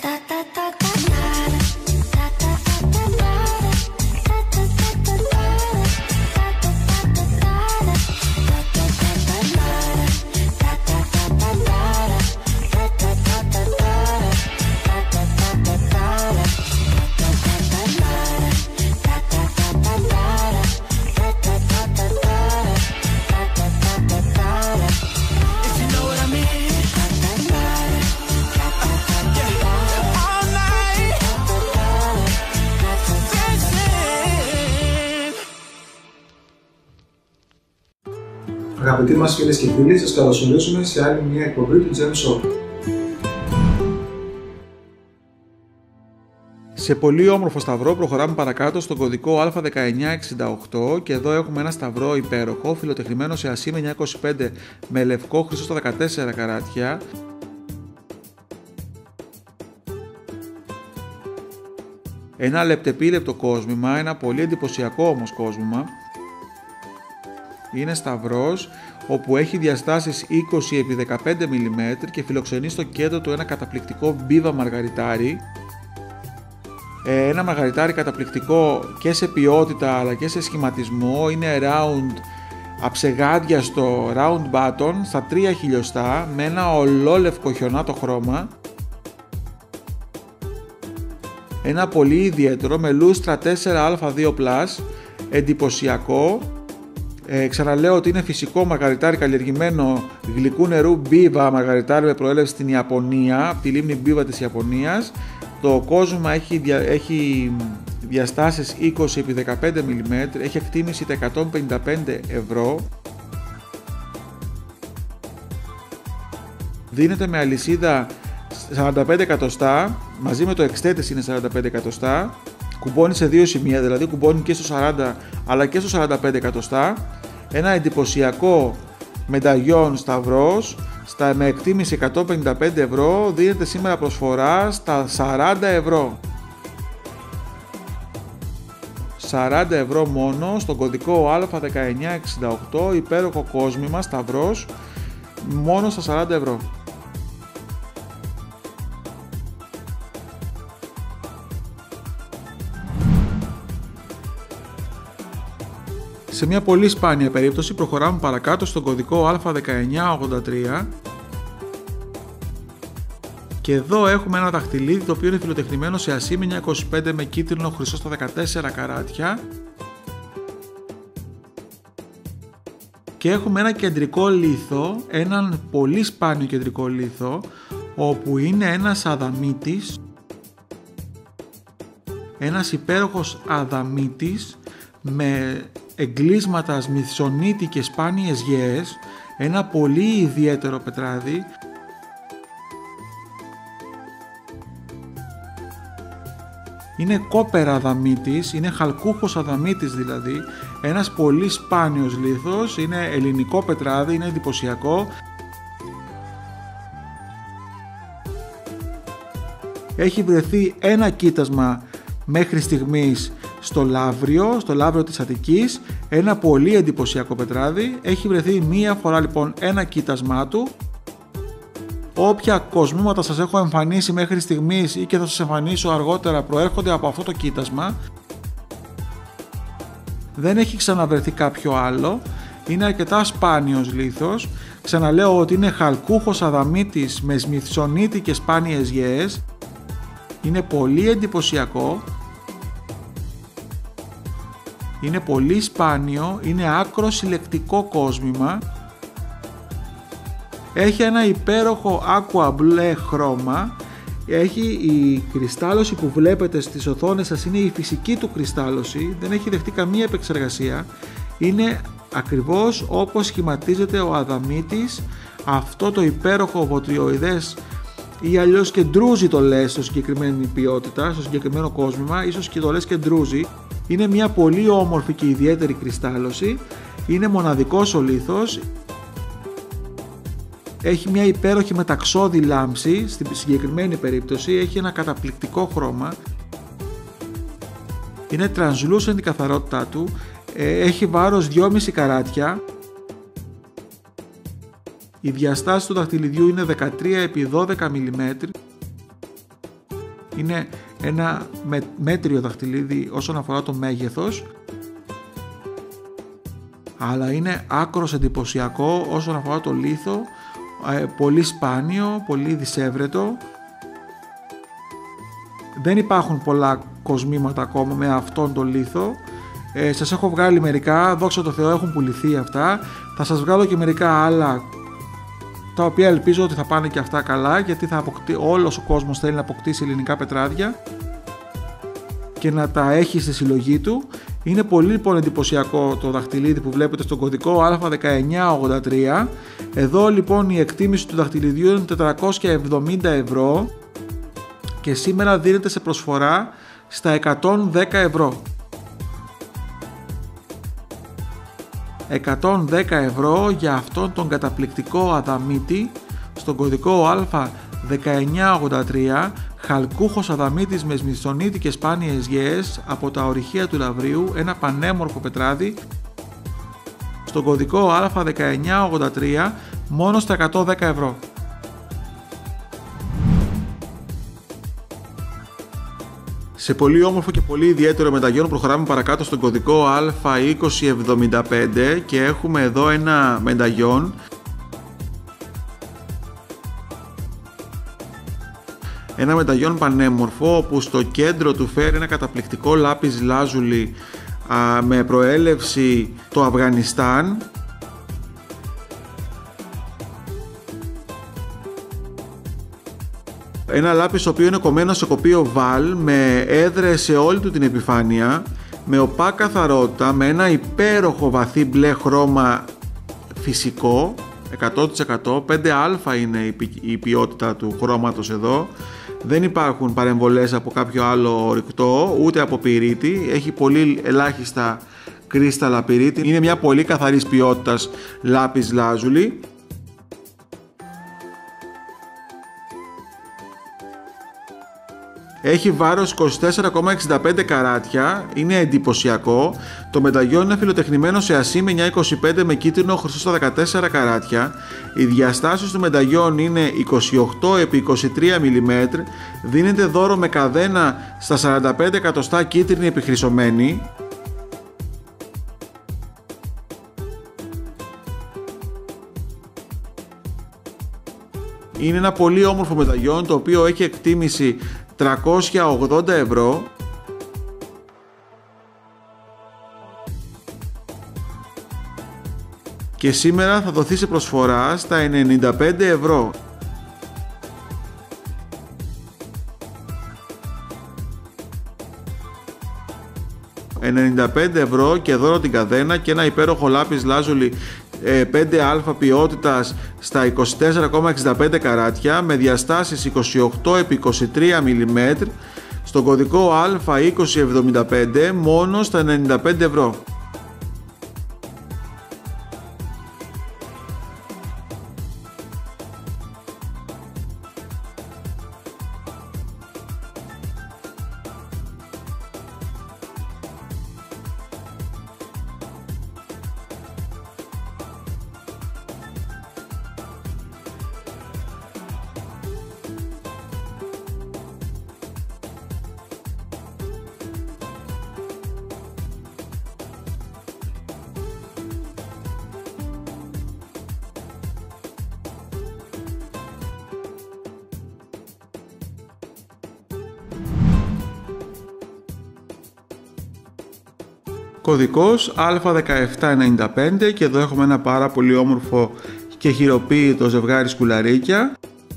Αγαπητοί μας φίλες και φίλοι, σας καλωσορίζουμε σε άλλη μια εκπομπή του Gem Shop. Σε πολύ όμορφο σταυρό προχωράμε παρακάτω στον κωδικό Α1968 και εδώ έχουμε ένα σταυρό υπέροχο, φιλοτεχνημένο σε ασήμι 925 με λευκό χρυσό στα 14 καράτια. Ένα λεπτεπίλεπτο κόσμημα, ένα πολύ εντυπωσιακό όμως κόσμημα. Είναι σταυρός όπου έχει διαστάσεις 20x15 mm και φιλοξενεί στο κέντρο του ένα καταπληκτικό μπίβα μαργαριτάρι. Ένα μαργαριτάρι καταπληκτικό και σε ποιότητα αλλά και σε σχηματισμό. Είναι round, αψεγάδιαστο round button στα 3 χιλιοστά με ένα ολόλευκο χιονάτο χρώμα. Ένα πολύ ιδιαίτερο με λούστρα 4α2+, εντυπωσιακό. Ξαναλέω ότι είναι φυσικό μαργαριτάρι καλλιεργημένο γλυκού νερού μπίβα μαργαριτάρι με προέλευση στην Ιαπωνία, από τη λίμνη Μπίβα της Ιαπωνίας. Το κόσμημα έχει διαστάσεις 20x15 mm, έχει εκτίμηση τα 155 ευρώ. Δίνεται με αλυσίδα 45 εκατοστά, μαζί με το εξτέτες είναι 45 εκατοστά. Κουμπώνει σε δύο σημεία, δηλαδή κουμπώνει και στο 40 αλλά και στο 45 εκατοστά. Ένα εντυπωσιακό μενταγιόν σταυρός με εκτίμηση 155 ευρώ, δίνεται σήμερα προσφορά στα 40 ευρώ. 40 ευρώ μόνο στον κωδικό Α1968, υπέροχο κόσμημα σταυρός, μόνο στα 40 ευρώ. Σε μια πολύ σπάνια περίπτωση προχωράμε παρακάτω στον κωδικό Α1983 και εδώ έχουμε ένα δαχτυλίδι το οποίο είναι φιλοτεχνημένο σε ασήμι 925 με κίτρινο χρυσό στα 14 καράτια και έχουμε ένα κεντρικό λίθο, έναν πολύ σπάνιο κεντρικό λίθο όπου είναι ένας αδαμίτης, ένας υπέροχος αδαμίτης με εγκλίσματα σμιθσονίτη και σπάνιες γέες, ένα πολύ ιδιαίτερο πετράδι. Είναι κόπερα αδαμίτης, είναι χαλκούχος αδαμίτης δηλαδή, ένας πολύ σπάνιος λίθος, είναι ελληνικό πετράδι, είναι εντυπωσιακό. Έχει βρεθεί ένα κοίτασμα μέχρι στιγμής στο Λαύριο της Αττικής, ένα πολύ εντυπωσιακό πετράδι. Έχει βρεθεί μία φορά λοιπόν ένα κοίτασμά του. Όποια κοσμήματα σας έχω εμφανίσει μέχρι στιγμής ή και θα σας εμφανίσω αργότερα προέρχονται από αυτό το κοίτασμα. Δεν έχει ξαναβρεθεί κάποιο άλλο. Είναι αρκετά σπάνιος λίθος. Ξαναλέω ότι είναι χαλκούχος αδαμίτης με σμιθσονίτη και σπάνιες γέες. Είναι πολύ εντυπωσιακό. Είναι πολύ σπάνιο, είναι άκρο συλλεκτικό κόσμημα. Έχει ένα υπέροχο aqua μπλε χρώμα. Έχει η κρυστάλλωση που βλέπετε στις οθόνες σας, είναι η φυσική του κρυστάλλωση, δεν έχει δεχτεί καμία επεξεργασία. Είναι ακριβώς όπως σχηματίζεται ο αδαμίτης, αυτό το υπέροχο βοτριοειδές ή αλλιώς και ντρούζι το λες στο συγκεκριμένη ποιότητα, στο συγκεκριμένο κόσμημα, ίσως και το λες και ντρούζι. Είναι μια πολύ όμορφη και ιδιαίτερη κρυστάλλωση, είναι μοναδικός ο λίθος, έχει μια υπέροχη μεταξώδη λάμψη, στην συγκεκριμένη περίπτωση έχει ένα καταπληκτικό χρώμα, είναι translucent η καθαρότητά του, έχει βάρος 2,5 καράτια, η διαστάση του δαχτυλιδιού είναι 13x12 mm, Είναι ένα μέτριο δαχτυλίδι όσον αφορά το μέγεθος, αλλά είναι άκρος εντυπωσιακό όσον αφορά το λίθο, πολύ σπάνιο, πολύ δυσέβρετο. Δεν υπάρχουν πολλά κοσμήματα ακόμα με αυτόν τον λίθο. Σας έχω βγάλει μερικά, δόξα τω Θεώ έχουν πουληθεί αυτά. Θα σας βγάλω και μερικά άλλα, τα οποία ελπίζω ότι θα πάνε και αυτά καλά, γιατί όλος ο κόσμος θέλει να αποκτήσει ελληνικά πετράδια και να τα έχει στη συλλογή του. Είναι πολύ λοιπόν εντυπωσιακό το δαχτυλίδι που βλέπετε στον κωδικό Α1983. Εδώ λοιπόν η εκτίμηση του δαχτυλιδιού είναι 470 ευρώ και σήμερα δίνεται σε προσφορά στα 110 ευρώ. 110 ευρώ για αυτόν τον καταπληκτικό αδαμίτη στον κωδικό Α1983, χαλκούχος αδαμίτης με σμισθονίτικες σπάνιες γέες από τα ορυχεία του Λαυρίου, ένα πανέμορφο πετράδι στον κωδικό Α1983 μόνο στα 110 ευρώ. Σε πολύ όμορφο και πολύ ιδιαίτερο μεταγιόν προχωράμε παρακάτω στον κωδικό Α2075 και έχουμε εδώ ένα μεταγιόν πανέμορφο, όπου στο κέντρο του φέρει ένα καταπληκτικό λάπις λάζουλι με προέλευση το Αφγανιστάν. Ένα λάπις το οποίο είναι κομμένο σε κοπείο βαλ με έδρες σε όλη του την επιφάνεια, με οπά καθαρότητα, με ένα υπέροχο βαθύ μπλε χρώμα φυσικό 100%. 5α είναι η ποιότητα του χρώματος εδώ. Δεν υπάρχουν παρεμβολές από κάποιο άλλο ορυκτό, ούτε από πυρίτη. Έχει πολύ ελάχιστα κρίσταλα πυρίτη. Είναι μια πολύ καθαρής ποιότητας λάπις λάζουλι. Έχει βάρος 24,65 καράτια, είναι εντυπωσιακό. Το μεταγιόν είναι φιλοτεχνημένο σε ασήμι 925 με κίτρινο χρυσό στα 14 καράτια. Οι διαστάσεις του μεταγιόν είναι 28 επί 23 mm. Δίνεται δώρο με καδένα στα 45 εκατοστά κίτρινη επιχρυσωμένη. Είναι ένα πολύ όμορφο μεταγιόν, το οποίο έχει εκτίμηση 380 ευρώ και σήμερα θα δοθεί σε προσφορά στα 95 ευρώ. €95 και δώρο την καδένα και ένα υπέροχο λάπις λάζουλι 5α ποιότητας στα 24,65 καράτια με διαστάσεις 28 επί 23 mm στον κωδικό Α2075 μόνο στα 95 ευρώ. Κωδικός Α1795 και εδώ έχουμε ένα πάρα πολύ όμορφο και χειροποίητο ζευγάρι σκουλαρίκια.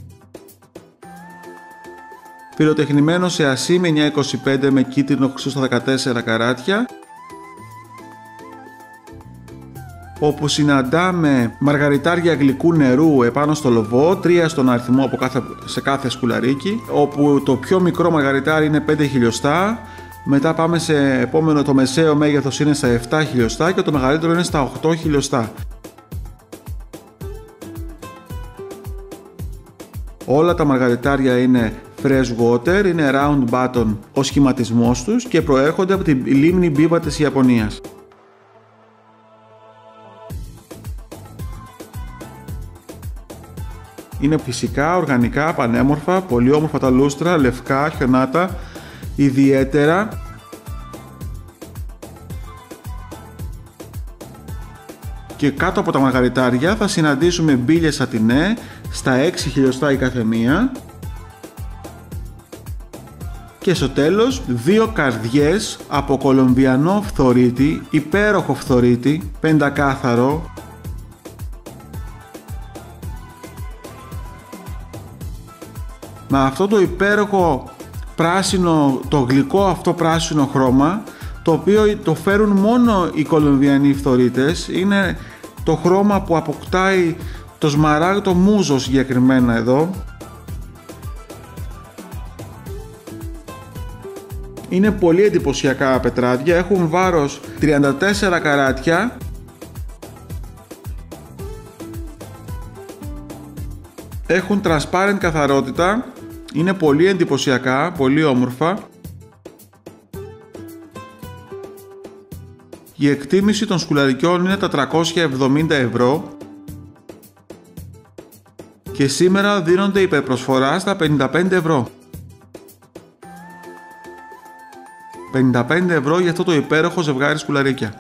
Φιλοτεχνημένο σε ασήμι 925 με κίτρινο χρυσό στα 14 καράτια. Όπου συναντάμε μαργαριτάρια γλυκού νερού επάνω στο λοβό, 3 στον αριθμό σε κάθε σκουλαρίκι, όπου το πιο μικρό μαργαριτάρι είναι 5 χιλιοστά. Μετά πάμε σε επόμενο, το μεσαίο μέγεθος είναι στα 7 χιλιοστά και το μεγαλύτερο είναι στα 8 χιλιοστά. Όλα τα μαργαριτάρια είναι fresh water, είναι round button ο σχηματισμός τους και προέρχονται από τη λίμνη Μπίβα της Ιαπωνίας. Είναι φυσικά, οργανικά, πανέμορφα, πολύ όμορφα τα λούστρα, λευκά, χιονάτα, ιδιαίτερα. Και κάτω από τα μαργαριτάρια θα συναντήσουμε μπίλες σατινέ στα 6 χιλιοστά η κάθε μία. Και στο τέλος 2 καρδιές από κολομβιανό φθορίτη, υπέροχο φθορίτη, πεντακάθαρο. Με αυτό το υπέροχο πράσινο, το γλυκό αυτό πράσινο χρώμα, το οποίο το φέρουν μόνο οι κολομβιανοί φθορίτες. Είναι το χρώμα που αποκτάει το σμαράγδο μούζο συγκεκριμένα εδώ. Είναι πολύ εντυπωσιακά πετράδια, έχουν βάρος 34 καράτια. Έχουν transparent καθαρότητα, είναι πολύ εντυπωσιακά, πολύ όμορφα. Η εκτίμηση των σκουλαρικιών είναι τα 370 ευρώ και σήμερα δίνονται υπερπροσφορά στα 55 ευρώ. 55 ευρώ για αυτό το υπέροχο ζευγάρι σκουλαρίκια.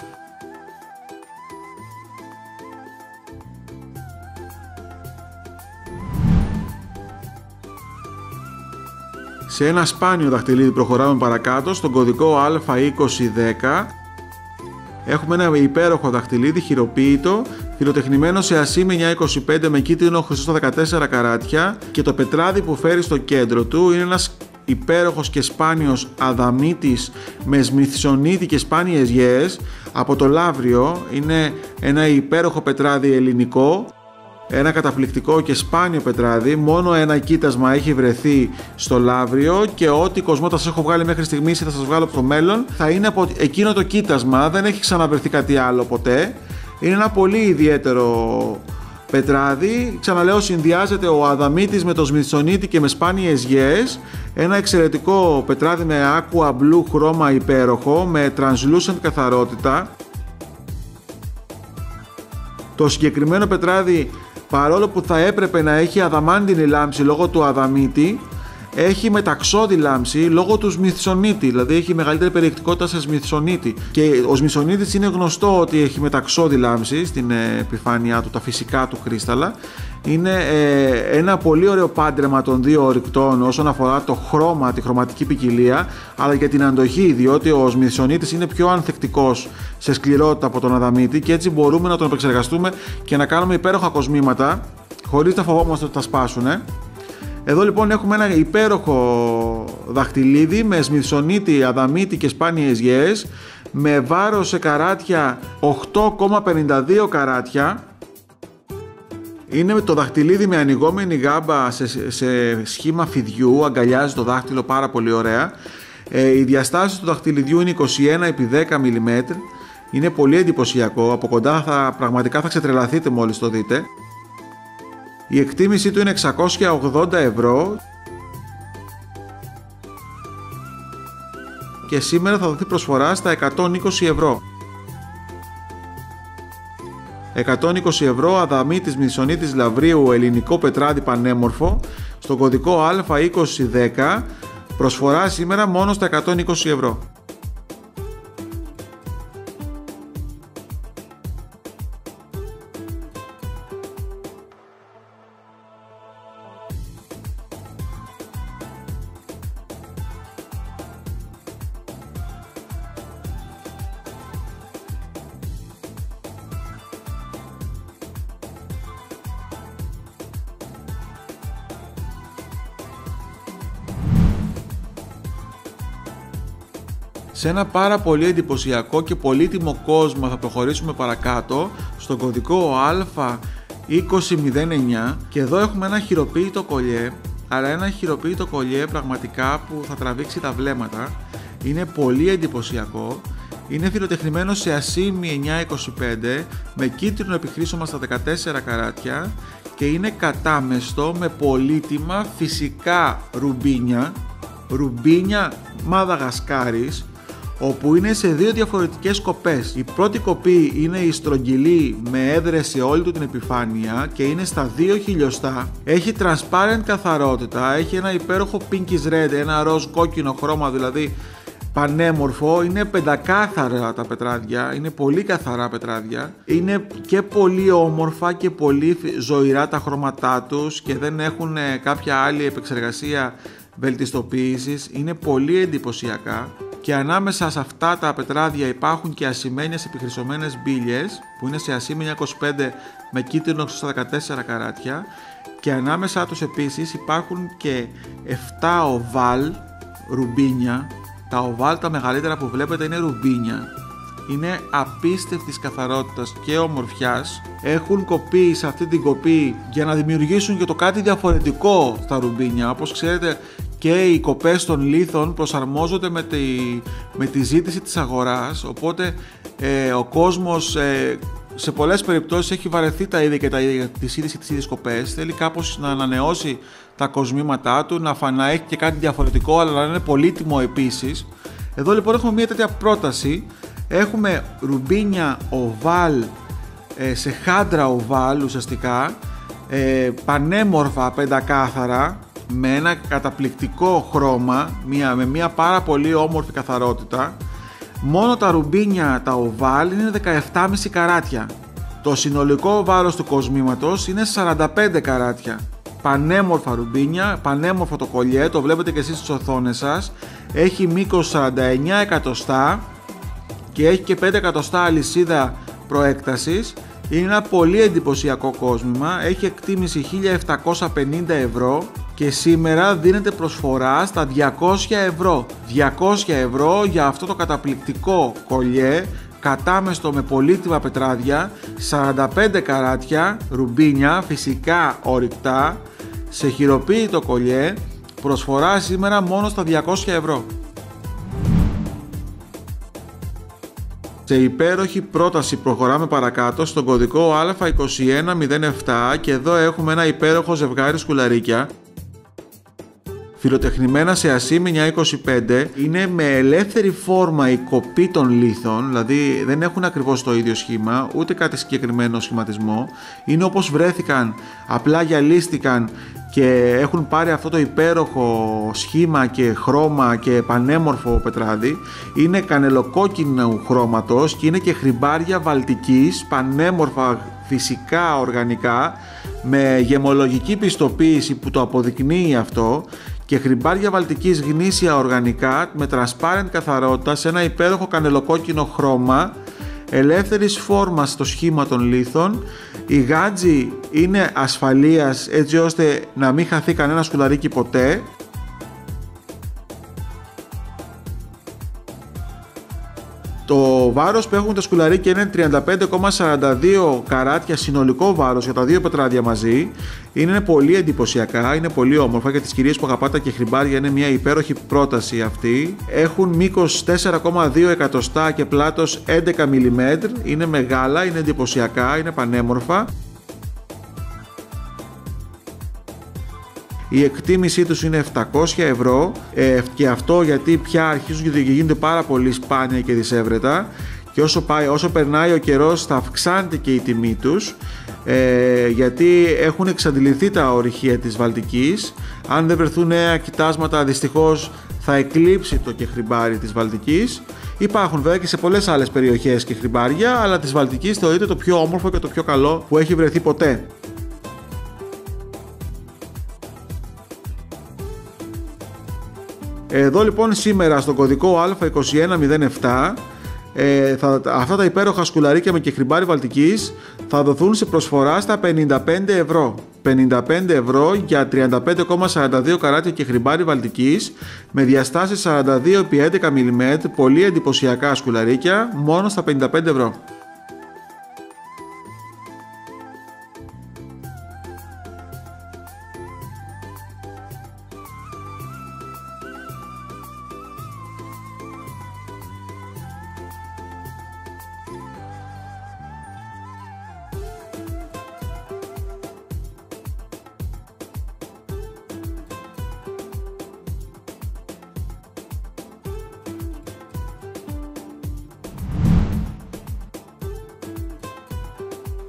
Σε ένα σπάνιο δαχτυλίδι προχωράμε παρακάτω στον κωδικό Α2010. Έχουμε ένα υπέροχο δαχτυλίδι χειροποίητο, φιλοτεχνημένο σε ασήμι 925 με κίτρινο χρυσό στα 14 καράτια, και το πετράδι που φέρει στο κέντρο του είναι ένας υπέροχος και σπάνιος αδαμίτης με σμιθσονίτη και σπάνιες γέες από το Λαύριο. Είναι ένα υπέροχο πετράδι ελληνικό, ένα καταπληκτικό και σπάνιο πετράδι. Μόνο ένα κοίτασμα έχει βρεθεί στο Λαύριο και ό,τι κοσμότα σας έχω βγάλει μέχρι στιγμής ή θα σας βγάλω από το μέλλον θα είναι από εκείνο το κοίτασμα, δεν έχει ξαναβρεθεί κάτι άλλο ποτέ. Είναι ένα πολύ ιδιαίτερο πετράδι, ξαναλέω, συνδυάζεται ο αδαμίτης με το σμιθσονίτη και με σπάνιες γέες. Ένα εξαιρετικό πετράδι με aqua blue χρώμα υπέροχο, με translucent καθαρότητα. Το συγκεκριμένο πετράδι, παρόλο που θα έπρεπε να έχει αδαμάντινη λάμψη λόγω του αδαμίτη, έχει μεταξώδη λάμψη λόγω του σμιθσονίτη, δηλαδή έχει μεγαλύτερη περιεκτικότητα σε σμιθσονίτη. Και ο σμιθσονίτης είναι γνωστό ότι έχει μεταξώδη λάμψη στην επιφάνειά του, τα φυσικά του κρίσταλα. Είναι ένα πολύ ωραίο πάντρεμα των δύο ορυκτών όσον αφορά το χρώμα, τη χρωματική ποικιλία, αλλά και την αντοχή, διότι ο σμιθσονίτης είναι πιο ανθεκτικός σε σκληρότητα από τον αδαμίτη και έτσι μπορούμε να τον επεξεργαστούμε και να κάνουμε υπέροχα κοσμήματα χωρίς να φοβόμαστε ότι θα σπάσουν. Εδώ λοιπόν έχουμε ένα υπέροχο δαχτυλίδι με σμιθσονίτη, αδαμίτη και σπάνιες γέες, με βάρος σε καράτια 8,52 καράτια. Είναι το δαχτυλίδι με ανοιγόμενη γάμπα σε σχήμα φιδιού, αγκαλιάζει το δάχτυλο πάρα πολύ ωραία. Οι διαστάσεις του δαχτυλιδιού είναι 21 επί 10 mm. Είναι πολύ εντυπωσιακό, από κοντά πραγματικά θα ξετρελαθείτε μόλις το δείτε. Η εκτίμησή του είναι 680 ευρώ και σήμερα θα δοθεί προσφορά στα 120 ευρώ. 120 ευρώ αδαμίτης μισονίτης Λαυρίου ελληνικό πετράδι πανέμορφο στο κωδικό Α2010, προσφορά σήμερα μόνο στα 120 ευρώ. Σε ένα πάρα πολύ εντυπωσιακό και πολύτιμο κόσμο θα προχωρήσουμε παρακάτω στον κωδικό Α2009 και εδώ έχουμε ένα χειροποίητο κολλιέ, αλλά ένα χειροποίητο κολλιέ πραγματικά που θα τραβήξει τα βλέμματα. Είναι πολύ εντυπωσιακό, είναι φιλοτεχνημένο σε ασήμι 925 με κίτρινο επιχρήσωμα στα 14 καράτια και είναι κατάμεστο με πολύτιμα φυσικά ρουμπίνια Μαδαγασκάρης, όπου είναι σε δύο διαφορετικές κοπές. Η πρώτη κοπή είναι η στρογγυλή με έδρες σε όλη του την επιφάνεια και είναι στα 2 χιλιοστά. Έχει transparent καθαρότητα, έχει ένα υπέροχο pinkish red, ένα ροζ κόκκινο χρώμα, δηλαδή πανέμορφο. Είναι πεντακάθαρα τα πετράδια, είναι πολύ καθαρά πετράδια, είναι και πολύ όμορφα και πολύ ζωηρά τα χρώματά τους και δεν έχουν κάποια άλλη επεξεργασία βελτιστοποίησης, είναι πολύ εντυπωσιακά. Και ανάμεσα σε αυτά τα πετράδια υπάρχουν και ασημένιες επιχρυσωμένες μπίλιες που είναι σε ασημένια 25 με κίτρινο στα 14 καράτια, και ανάμεσα τους επίσης υπάρχουν και 7 οβάλ ρουμπίνια. Τα οβάλ τα μεγαλύτερα που βλέπετε είναι ρουμπίνια. Είναι απίστευτης καθαρότητας και ομορφιάς. Έχουν κοπεί σε αυτή την κοπή για να δημιουργήσουν και το κάτι διαφορετικό στα ρουμπίνια. Όπως ξέρετε, και οι κοπές των λίθων προσαρμόζονται με τη ζήτηση της αγοράς, οπότε ο κόσμος σε πολλές περιπτώσεις έχει βαρεθεί τα είδη και τις ίδιες κοπές. Θέλει κάπως να ανανεώσει τα κοσμήματά του, να έχει και κάτι διαφορετικό, αλλά να είναι πολύτιμο επίσης. Εδώ λοιπόν έχουμε μια τέτοια πρόταση. Έχουμε ρουμπίνια οβάλ, σε χάντρα οβάλ ουσιαστικά, πανέμορφα πεντακάθαρα, με ένα καταπληκτικό χρώμα, με μια πάρα πολύ όμορφη καθαρότητα. Μόνο τα ρουμπίνια τα οβάλ είναι 17,5 καράτια. Το συνολικό βάρος του κοσμήματος είναι 45 καράτια. Πανέμορφα ρουμπίνια, πανέμορφο το κολλιέ, το βλέπετε και εσείς στις οθόνες σας. Έχει μήκος 49 εκατοστά και έχει και 5 εκατοστά αλυσίδα προέκτασης. Είναι ένα πολύ εντυπωσιακό κόσμημα, έχει εκτίμηση 1.750 ευρώ και σήμερα δίνεται προσφορά στα 200 ευρώ. 200 ευρώ για αυτό το καταπληκτικό κολλιέ, κατάμεστο με πολύτιμα πετράδια, 45 καράτια, ρουμπίνια, φυσικά ορυκτά, σε χειροποίητο κολλιέ, προσφορά σήμερα μόνο στα 200 ευρώ. Σε υπέροχη πρόταση προχωράμε παρακάτω στον κωδικό Α2107 και εδώ έχουμε ένα υπέροχο ζευγάρι σκουλαρίκια φιλοτεχνημένα σε ασήμενια 25. Είναι με ελεύθερη φόρμα η κοπή των λίθων, δηλαδή δεν έχουν ακριβώς το ίδιο σχήμα, ούτε κάτι συγκεκριμένο σχηματισμό. Είναι όπως βρέθηκαν, απλά γυαλίστηκαν και έχουν πάρει αυτό το υπέροχο σχήμα και χρώμα και πανέμορφο πετράδι. Είναι κανελοκόκκινου χρώματος και είναι και χρυμπάρια βαλτικής, πανέμορφα φυσικά οργανικά, με γεμολογική πιστοποίηση που το αποδεικνύει αυτό, και χρυμπάρια βαλτικής γνήσια οργανικά με transparent καθαρότητα σε ένα υπέροχο κανελοκόκκινο χρώμα, ελεύθερης φόρμας στο σχήμα των λίθων. Η γάντζη είναι ασφαλείας έτσι ώστε να μην χαθεί κανένα σκουλαρίκι ποτέ. Το βάρος που έχουν τα σκουλαρίκια είναι 35,42 καράτια συνολικό βάρος για τα δύο πετράδια μαζί. Είναι πολύ εντυπωσιακά, είναι πολύ όμορφα, για τις κυρίες που αγαπάτε και χρυμπάρια είναι μια υπέροχη πρόταση αυτή. Έχουν μήκος 4,2 εκατοστά και πλάτος 11 mm, είναι μεγάλα, είναι εντυπωσιακά, είναι πανέμορφα. Η εκτίμησή τους είναι 700 ευρώ και αυτό γιατί πια αρχίζουν και γίνονται πάρα πολύ σπάνια και δισεύρετα, και όσο περνάει ο καιρός θα αυξάνεται και η τιμή τους, γιατί έχουν εξαντληθεί τα ορυχεία της Βαλτικής. Αν δεν βρεθούν νέα κοιτάσματα, δυστυχώς θα εκλείψει το κεχρυμπάρι της Βαλτικής. Υπάρχουν βέβαια και σε πολλές άλλες περιοχές κεχρυμπάρια, αλλά της Βαλτικής θεωρείται το πιο όμορφο και το πιο καλό που έχει βρεθεί ποτέ. Εδώ λοιπόν σήμερα στον κωδικό Α2107 αυτά τα υπέροχα σκουλαρίκια με κεχρυμπάρι Βαλτικής θα δοθούν σε προσφορά στα 55 ευρώ. 55 ευρώ για 35,42 καράτια κεχρυμπάρι Βαλτικής με διαστάσεις 42x11 mm, πολύ εντυπωσιακά σκουλαρίκια, μόνο στα 55 ευρώ.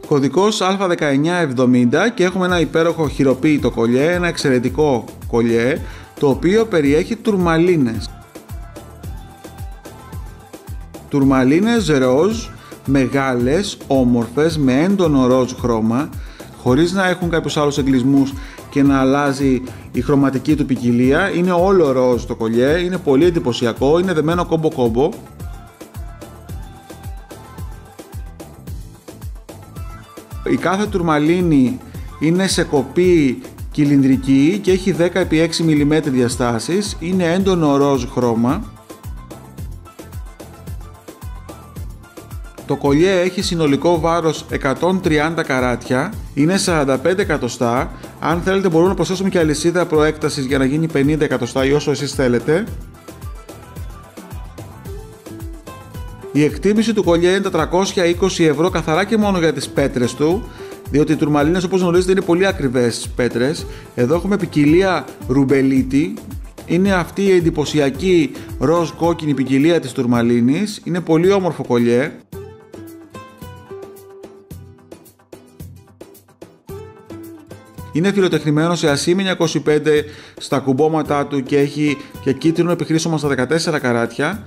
Κωδικός Α1970 και έχουμε ένα υπέροχο χειροποίητο κολιέ, ένα εξαιρετικό κολιέ, το οποίο περιέχει τουρμαλίνες. Τουρμαλίνες ροζ, μεγάλες, όμορφες, με έντονο ροζ χρώμα, χωρίς να έχουν κάποιους άλλους εγκλισμούς και να αλλάζει η χρωματική του ποικιλία. Είναι όλο ροζ το κολιέ, είναι πολύ εντυπωσιακό, είναι δεμένο κόμπο-κόμπο. Η κάθε τουρμαλίνη είναι σε κοπή κυλινδρική και έχει 10x6 mm διαστάσεις, είναι έντονο ροζ χρώμα. Το κολιέ έχει συνολικό βάρος 130 καράτια, είναι 45 εκατοστά. Αν θέλετε μπορούμε να προσθέσουμε και αλυσίδα προέκτασης για να γίνει 50 εκατοστά ή όσο εσείς θέλετε. Η εκτίμηση του κολιέ είναι 420 ευρώ καθαρά και μόνο για τις πέτρες του, διότι οι τουρμαλίνες, όπως γνωρίζετε, είναι πολύ ακριβές πέτρες. Εδώ έχουμε ποικιλία ρουμπελίτη, είναι αυτή η εντυπωσιακή ροζ κόκκινη ποικιλία της τουρμαλίνης, είναι πολύ όμορφο κολιέ. Είναι φιλοτεχνημένο σε ασήμι 925 στα κουμπώματά του και έχει και κίτρινο επιχρήσωμα στα 14 καράτια.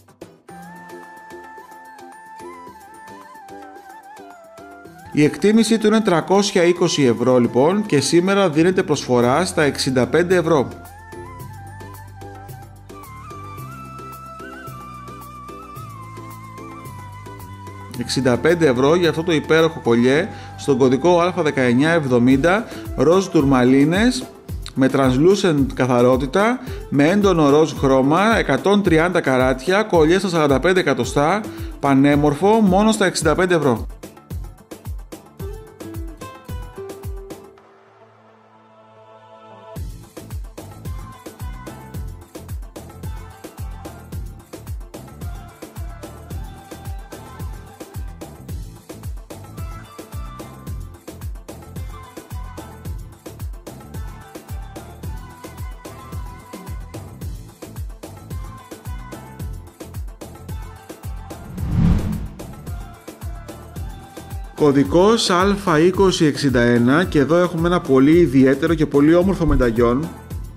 Η εκτίμηση του είναι 320 ευρώ λοιπόν και σήμερα δίνεται προσφορά στα 65 ευρώ. €65 ευρώ για αυτό το υπέροχο κολιέ στον κωδικό Α1970, ροζ τουρμαλίνες με translucent καθαρότητα, με έντονο ροζ χρώμα, 130 καράτια, κολιέ στα 45 εκατοστά, πανέμορφο, μόνο στα 65 ευρώ. Κωδικός Α2061 και εδώ έχουμε ένα πολύ ιδιαίτερο και πολύ όμορφο μενταγιόν.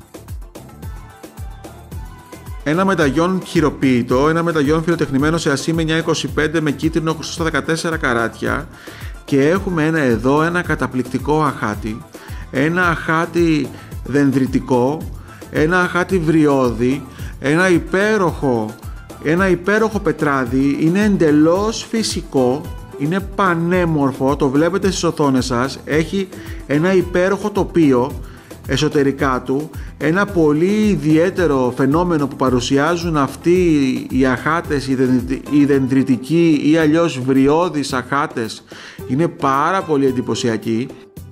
Ένα μενταγιόν χειροποίητο, ένα μενταγιόν φιλοτεχνημένο σε ασήμι 925 με κίτρινο στα 14 καράτια και έχουμε εδώ ένα καταπληκτικό αχάτι, ένα αχάτι δενδριτικό, ένα αχάτι βριώδη, ένα υπέροχο πετράδι, είναι εντελώς φυσικό. Είναι πανέμορφο, το βλέπετε στις οθόνες σας, έχει ένα υπέροχο τοπίο εσωτερικά του, ένα πολύ ιδιαίτερο φαινόμενο που παρουσιάζουν αυτοί οι αχάτες, οι δενδριτικοί ή αλλιώς βριώδεις αχάτες, είναι πάρα πολύ εντυπωσιακοί.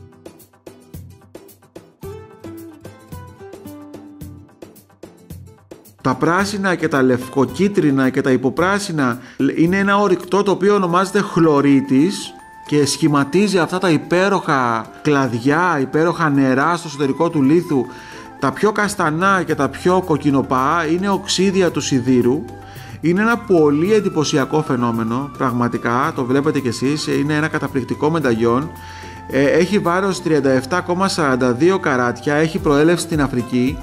Τα πράσινα και τα λευκοκίτρινα και τα υποπράσινα είναι ένα ορυκτό το οποίο ονομάζεται χλωρίτης και σχηματίζει αυτά τα υπέροχα κλαδιά, υπέροχα νερά στο εσωτερικό του λίθου. Τα πιο καστανά και τα πιο κοκκινοπά είναι οξύδια του σιδήρου. Είναι ένα πολύ εντυπωσιακό φαινόμενο, πραγματικά, το βλέπετε κι εσείς, είναι ένα καταπληκτικό μενταγιόν. Έχει βάρος 37,42 καράτια, έχει προέλευση στην Αφρική.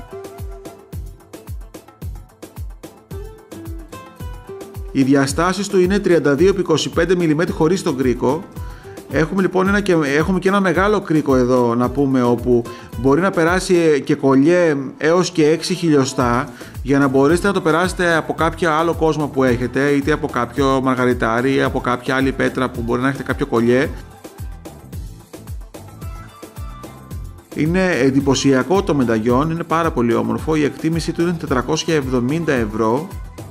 Οι διαστάσεις του είναι 32x25 mm χωρίς τον κρίκο. Έχουμε λοιπόν έχουμε και ένα μεγάλο κρίκο εδώ να πούμε, όπου μπορεί να περάσει και κολιέ έως και 6 χιλιοστά για να μπορέσετε να το περάσετε από κάποιο άλλο κόσμο που έχετε, είτε από κάποιο μαργαριτάρι ή από κάποια άλλη πέτρα που μπορεί να έχετε κάποιο κολιέ. Είναι εντυπωσιακό το μενταγιόν, είναι πάρα πολύ όμορφο, η εκτίμησή του είναι 470 ευρώ.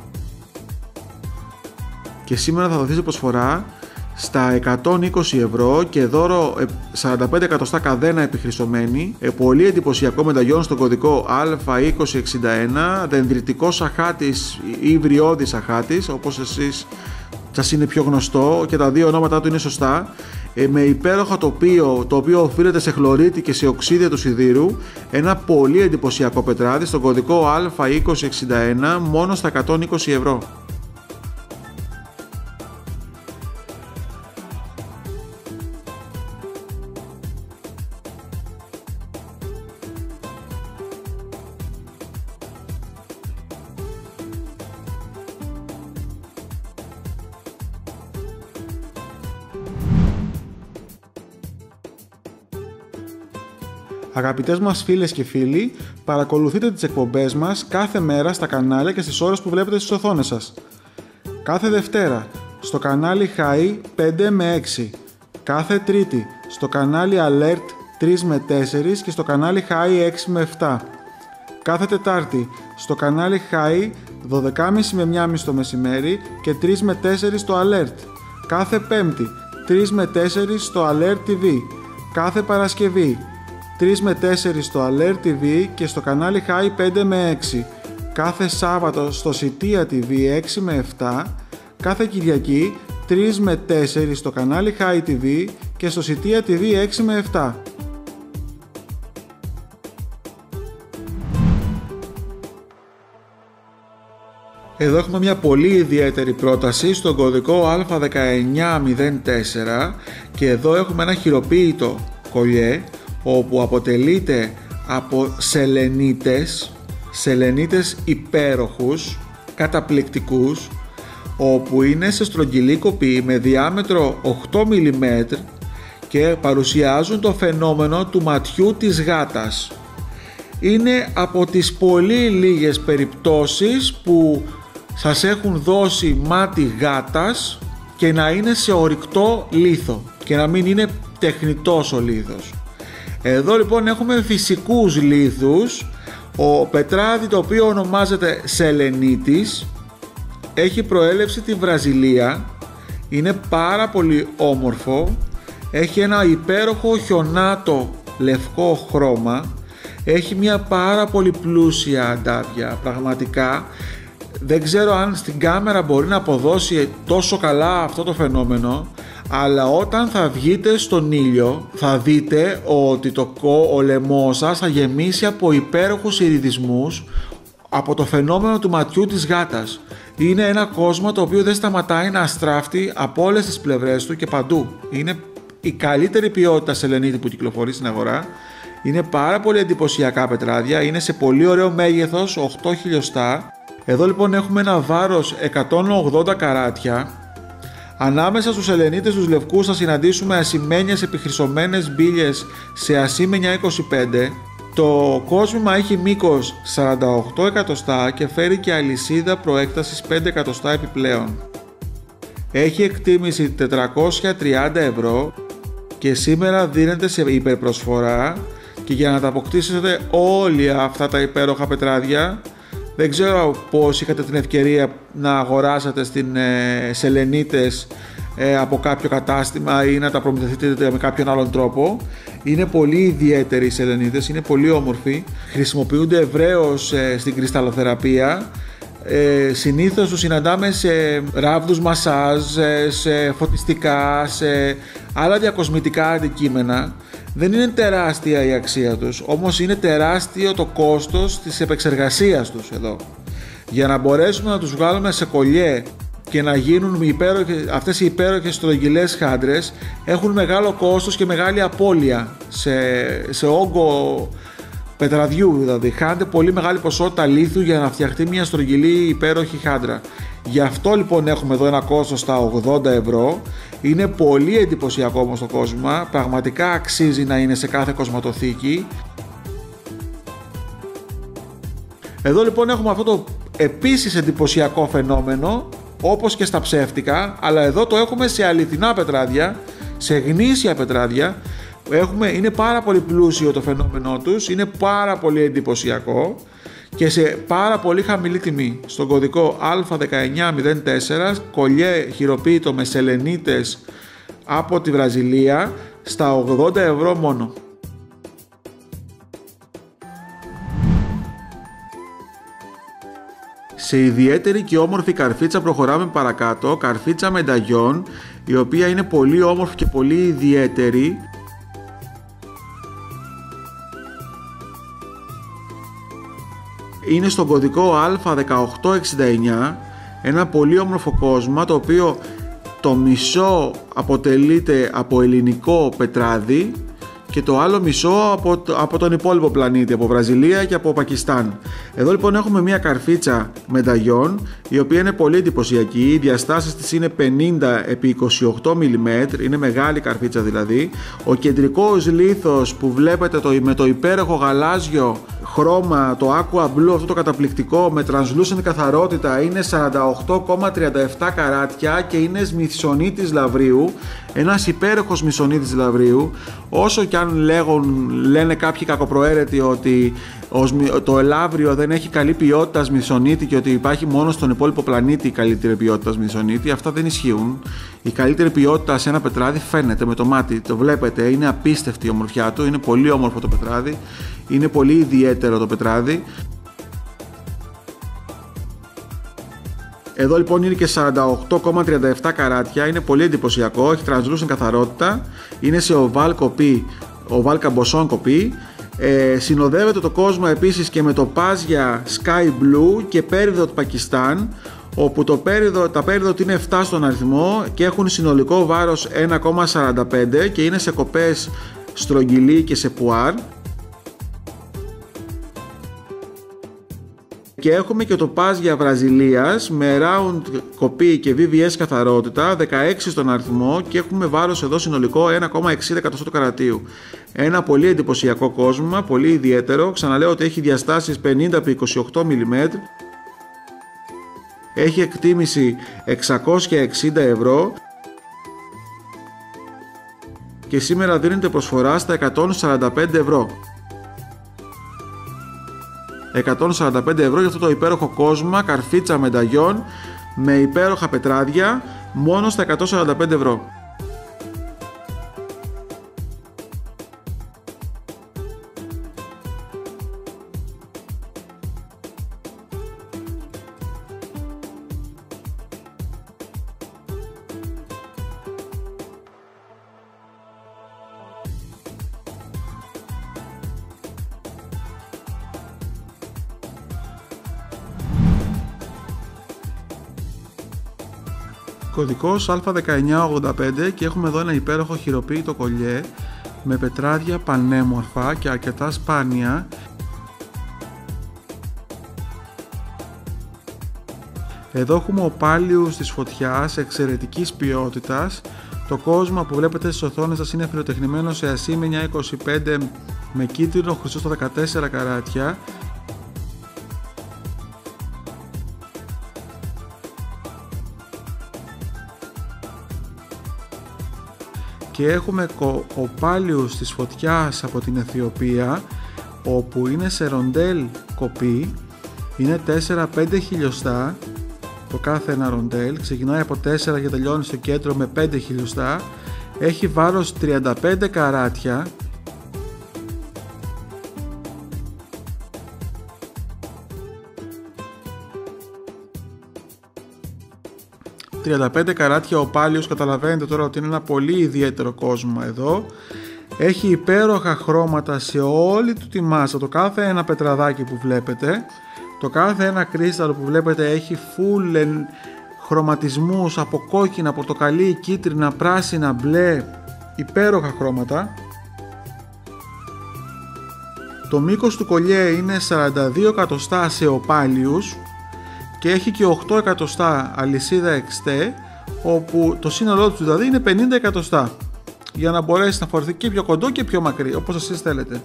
Και σήμερα θα δοθεί σε προσφορά στα 120 ευρώ και δώρο 45 εκατοστά καδένα επιχρυσωμένη, πολύ εντυπωσιακό μενταγιόν στον κωδικό Α2061, δενδριτικός αχάτης ή βριώδης αχάτης, όπως εσείς σας είναι πιο γνωστό και τα δύο ονόματά του είναι σωστά, με υπέροχο τοπίο, το οποίο οφείλεται σε χλωρίτη και σε οξύδια του σιδήρου, ένα πολύ εντυπωσιακό πετράδι στον κωδικό Α2061 μόνο στα 120 ευρώ. Αγαπητές μας φίλες και φίλοι, παρακολουθείτε τις εκπομπές μας κάθε μέρα στα κανάλια και στις ώρες που βλέπετε στις οθόνες σας. Κάθε Δευτέρα στο κανάλι Χαΐ 5 με 6, κάθε Τρίτη στο κανάλι Alert 3 με 4 και στο κανάλι Χαΐ 6 με 7. Κάθε Τετάρτη στο κανάλι Χαΐ 12.30 με 1.30 το μεσημέρι και 3 με 4 στο Alert. Κάθε Πέμπτη 3 με 4 στο Alert TV. Κάθε Παρασκευή 3 με 4 στο Alert TV και στο κανάλι Χαΐ 5 με 6. Κάθε Σάββατο στο Σιτία TV 6 με 7. Κάθε Κυριακή 3 με 4 στο κανάλι Χαΐ TV και στο Σιτία TV 6 με 7. Εδώ έχουμε μια πολύ ιδιαίτερη πρόταση στον κωδικό Α1904 και εδώ έχουμε ένα χειροποίητο κολλιέ όπου αποτελείται από σελενίτες υπέροχους, καταπληκτικούς, όπου είναι σε στρογγυλή κοπή με διάμετρο 8 mm και παρουσιάζουν το φαινόμενο του ματιού της γάτας. Είναι από τις πολύ λίγες περιπτώσεις που σας έχουν δώσει μάτι γάτας και να είναι σε ορυκτό λίθο και να μην είναι τεχνητός ο λίθος. Εδώ λοιπόν έχουμε φυσικούς λίθους. Ο πετράδι, το οποίο ονομάζεται σελενίτης, έχει προέλευση τη Βραζιλία, είναι πάρα πολύ όμορφο, έχει ένα υπέροχο χιονάτο λευκό χρώμα, έχει μια πάρα πολύ πλούσια αντάβια, πραγματικά δεν ξέρω αν στην κάμερα μπορεί να αποδώσει τόσο καλά αυτό το φαινόμενο, αλλά όταν θα βγείτε στον ήλιο θα δείτε ότι ο λαιμός σας θα γεμίσει από υπέροχους ιριδισμούς από το φαινόμενο του ματιού της γάτας. Είναι ένα κόσμο το οποίο δεν σταματάει να αστράφτει από όλες τις πλευρές του και παντού. Είναι η καλύτερη ποιότητα σελενίτη που κυκλοφορεί στην αγορά. Είναι πάρα πολύ εντυπωσιακά πετράδια, είναι σε πολύ ωραίο μέγεθος, 8 χιλιοστά. Εδώ λοιπόν έχουμε ένα βάρος 180 καράτια. Ανάμεσα στους σελενίτες τους λευκούς θα συναντήσουμε ασημένιες επιχρυσωμένες μπίλιες σε ασημένια 25. Το κόσμημα έχει μήκος 48 εκατοστά και φέρει και αλυσίδα προέκτασης 5 εκατοστά επιπλέον. Έχει εκτίμηση 430 ευρώ και σήμερα δίνεται σε υπερπροσφορά, και για να τα αποκτήσετε όλοι αυτά τα υπέροχα πετράδια, δεν ξέρω πώς είχατε την ευκαιρία να αγοράσετε στην σελενίτες από κάποιο κατάστημα ή να τα προμηθευτείτε με κάποιον άλλον τρόπο. Είναι πολύ ιδιαίτεροι οι σελενίτες, είναι πολύ όμορφοι, χρησιμοποιούνται ευρέως στην κρυσταλλοθεραπεία. Συνήθως τους συναντάμε σε ράβδους μασάζ, σε φωτιστικά, σε άλλα διακοσμητικά αντικείμενα. Δεν είναι τεράστια η αξία τους, όμως είναι τεράστιο το κόστος της επεξεργασίας τους εδώ. Για να μπορέσουμε να τους βγάλουμε σε κολλιέ και να γίνουν αυτές οι υπέροχες στρογγυλές χάντρες, έχουν μεγάλο κόστος και μεγάλη απώλεια σε όγκο πετραδιού, δηλαδή χάνεται πολύ μεγάλη ποσότητα λίθου για να φτιαχτεί μια στρογγυλή υπέροχη χάντρα. Γι' αυτό λοιπόν έχουμε εδώ ένα κόστος στα 80 ευρώ. Είναι πολύ εντυπωσιακό όμως το κόσμημα, πραγματικά αξίζει να είναι σε κάθε κοσματοθήκη. Εδώ λοιπόν έχουμε αυτό το επίσης εντυπωσιακό φαινόμενο, όπως και στα ψεύτικα, αλλά εδώ το έχουμε σε αληθινά πετράδια, σε γνήσια πετράδια. Είναι πάρα πολύ πλούσιο το φαινόμενό τους, είναι πάρα πολύ εντυπωσιακό και σε πάρα πολύ χαμηλή τιμή. Στον κωδικό Α1904, κολλιέ χειροποίητο με σελενίτες από τη Βραζιλία, στα 80 ευρώ μόνο. Σε ιδιαίτερη και όμορφη καρφίτσα προχωράμε παρακάτω, καρφίτσα μενταγιών, η οποία είναι πολύ όμορφη και πολύ ιδιαίτερη. Είναι στον κωδικό Α1869, ένα πολύ όμορφο κόσμημα, το οποίο το μισό αποτελείται από ελληνικό πετράδι και το άλλο μισό από τον υπόλοιπο πλανήτη, από Βραζιλία και από Πακιστάν. Εδώ λοιπόν έχουμε μια καρφίτσα μενταγιών, η οποία είναι πολύ εντυπωσιακή. Οι διαστάσεις της είναι 50x28 mm, είναι μεγάλη καρφίτσα δηλαδή. Ο κεντρικός λίθος που βλέπετε με το υπέροχο γαλάζιο χρώμα, το aqua blue, αυτό το καταπληκτικό με translucent καθαρότητα, είναι 48,37 καράτια και είναι μυσονίτης λαβρίου, ένας υπέροχος μυσονίτης λαβρίου. Όσο και αν λένε κάποιοι κακοπροαίρετοι ότι το ελαύριο δεν έχει καλή ποιότητα μυσονίτη και ότι υπάρχει μόνο στον υπόλοιπο πλανήτη η καλύτερη ποιότητα μυσονίτη, αυτά δεν ισχύουν. Η καλύτερη ποιότητα σε ένα πετράδι φαίνεται με το μάτι, το βλέπετε, είναι απίστευτη η ομορφιά του, είναι πολύ όμορφο το πετράδι, είναι πολύ ιδιαίτερο το πετράδι. Εδώ λοιπόν είναι και 48,37 καράτια, είναι πολύ εντυπωσιακό, έχει translucent καθαρότητα, είναι σε οβάλ κοπή, οβάλ καμποσόν κοπή. Συνοδεύεται το κόσμο επίσης και με το πάζια Sky Blue και πέριδο του Πακιστάν, όπου τα πέριδο είναι 7 στον αριθμό και έχουν συνολικό βάρος 1,45 και είναι σε κοπές στρογγυλή και σε πουάρ. Και έχουμε και το πάζια Βραζιλίας με round κοπή και VVS καθαρότητα, 16 στον αριθμό και έχουμε βάρος εδώ συνολικό 1,60 του καρατίου. Ένα πολύ εντυπωσιακό κόσμημα, πολύ ιδιαίτερο. Ξαναλέω ότι έχει διαστάσεις 50x28 mm. Έχει εκτίμηση 660 ευρώ και σήμερα δίνεται προσφορά στα 145 ευρώ. 145 ευρώ για αυτό το υπέροχο κόσμημα, καρφίτσα μενταγιών με υπέροχα πετράδια, μόνο στα 145 ευρώ. Κωδικός Α1985 και έχουμε εδώ ένα υπέροχο χειροποίητο κολλιέ με πετράδια πανέμορφα και αρκετά σπάνια. Εδώ έχουμε οπάλιους της φωτιάς εξαιρετικής ποιότητας. Το κόσμημα που βλέπετε στις οθόνες σας είναι φιλοτεχνημένο σε ασήμενια 25 με κίτρινο χρυσό στα 14 καράτια. Και έχουμε οπάλιους της φωτιάς από την Αιθιοπία, όπου είναι σε ροντέλ κοπή, είναι 4-5 χιλιοστά το κάθε ένα ροντέλ, ξεκινάει από 4 και τελειώνει στο κέντρο με 5 χιλιοστά, έχει βάρος 35 καράτια. «35 καράτια οπάλιος», καταλαβαίνετε τώρα ότι είναι ένα πολύ ιδιαίτερο κόσμημα εδώ. Έχει υπέροχα χρώματα σε όλη του τη μάζα, το κάθε ένα πετραδάκι που βλέπετε, το κάθε ένα κρίσταλο που βλέπετε έχει full χρωματισμούς από κόκκινα, πορτοκαλί, κίτρινα, πράσινα, μπλε, υπέροχα χρώματα. Το μήκος του κολλιέ είναι 42 εκατοστά σε οπάλιους και έχει και 8 εκατοστά αλυσίδα εξτέ, όπου το σύνολό του δηλαδή είναι 50 εκατοστά, για να μπορέσει να φορεθεί και πιο κοντό και πιο μακρύ, όπως εσείς θέλετε.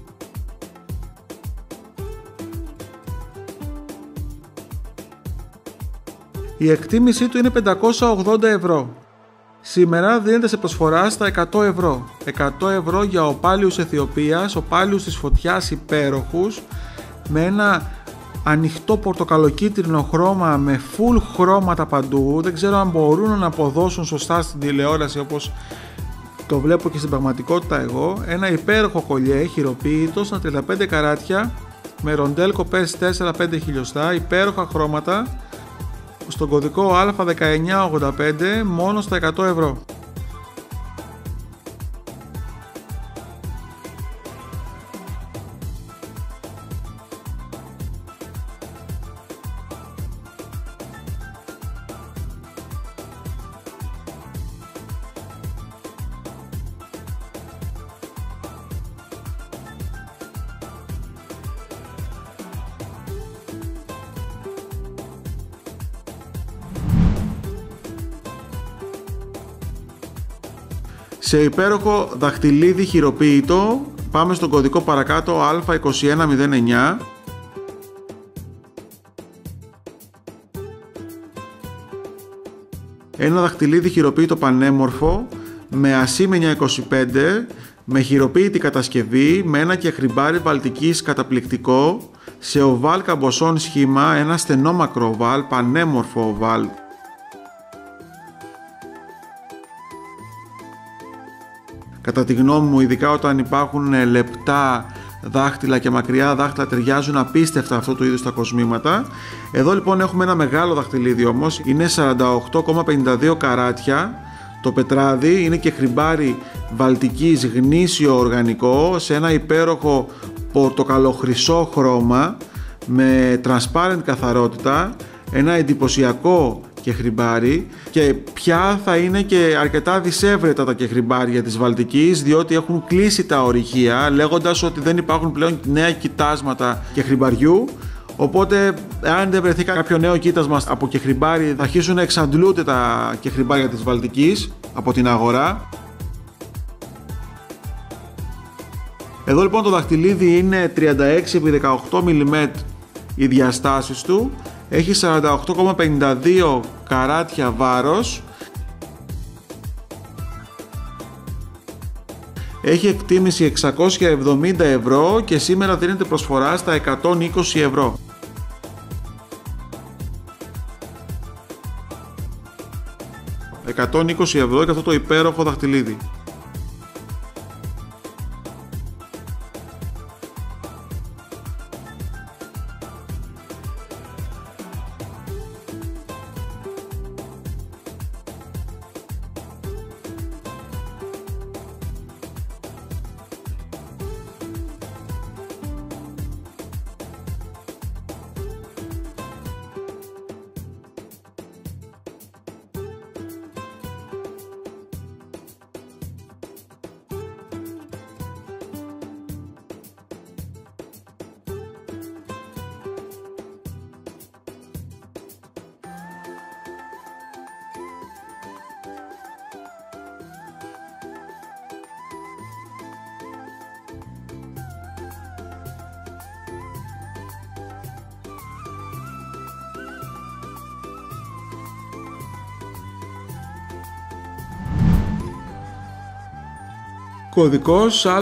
Η εκτίμησή του είναι 580 ευρώ. Σήμερα δίνεται σε προσφορά στα 100 ευρώ. 100 ευρώ για οπάλιους Αιθιοπίας, οπάλιους της φωτιάς υπέροχους, με ένα ανοιχτό πορτοκαλοκίτρινο χρώμα με full χρώματα παντού. Δεν ξέρω αν μπορούν να αποδώσουν σωστά στην τηλεόραση όπως το βλέπω και στην πραγματικότητα εγώ. Ένα υπέροχο κολλιέ χειροποίητο στα 35 καράτια με ροντέλ κοπές 4-5 χιλιοστά, υπέροχα χρώματα, στον κωδικό Α1985 μόνο στα 100 ευρώ. Σε υπέροχο δαχτυλίδι χειροποίητο πάμε στον κωδικό παρακάτω Α2109. Ένα δαχτυλίδι χειροποίητο πανέμορφο με ασήμενια 25, με χειροποίητη κατασκευή, με ένα κεχριμπάρι βαλτικής καταπληκτικό, σε οβάλ καμποσόν σχήμα, ένα στενό μακροβάλ, πανέμορφο οβάλ. Κατά τη γνώμη μου, ειδικά όταν υπάρχουν λεπτά δάχτυλα και μακριά δάχτυλα, ταιριάζουν απίστευτα αυτού του είδους τα κοσμήματα. Εδώ λοιπόν έχουμε ένα μεγάλο δαχτυλίδι όμως, είναι 48,52 καράτια. Το πετράδι είναι κεχριμπάρι βαλτικής γνήσιο οργανικό σε ένα υπέροχο πορτοκαλοχρυσό χρώμα με transparent καθαρότητα, ένα εντυπωσιακό κεχριμπάρι, και πια θα είναι και αρκετά δισεύρετα τα κεχριμπάρια της Βαλτικής, διότι έχουν κλείσει τα ορυχεία λέγοντας ότι δεν υπάρχουν πλέον νέα κοιτάσματα κεχριμπαριού. Οπότε, αν δεν βρεθεί κάποιο νέο κοίτασμα από κεχριμπάρι, θα αρχίσουν να εξαντλούνται τα κεχριμπάρια της Βαλτικής από την αγορά. Εδώ λοιπόν το δαχτυλίδι είναι 36x18 mm οι διαστάσεις του, έχει 48,52 καράτια βάρος, έχει εκτίμηση 670 ευρώ και σήμερα δίνεται προσφορά στα 120 ευρώ. €120 και αυτό το υπέροχο δαχτυλίδι. Κωδικός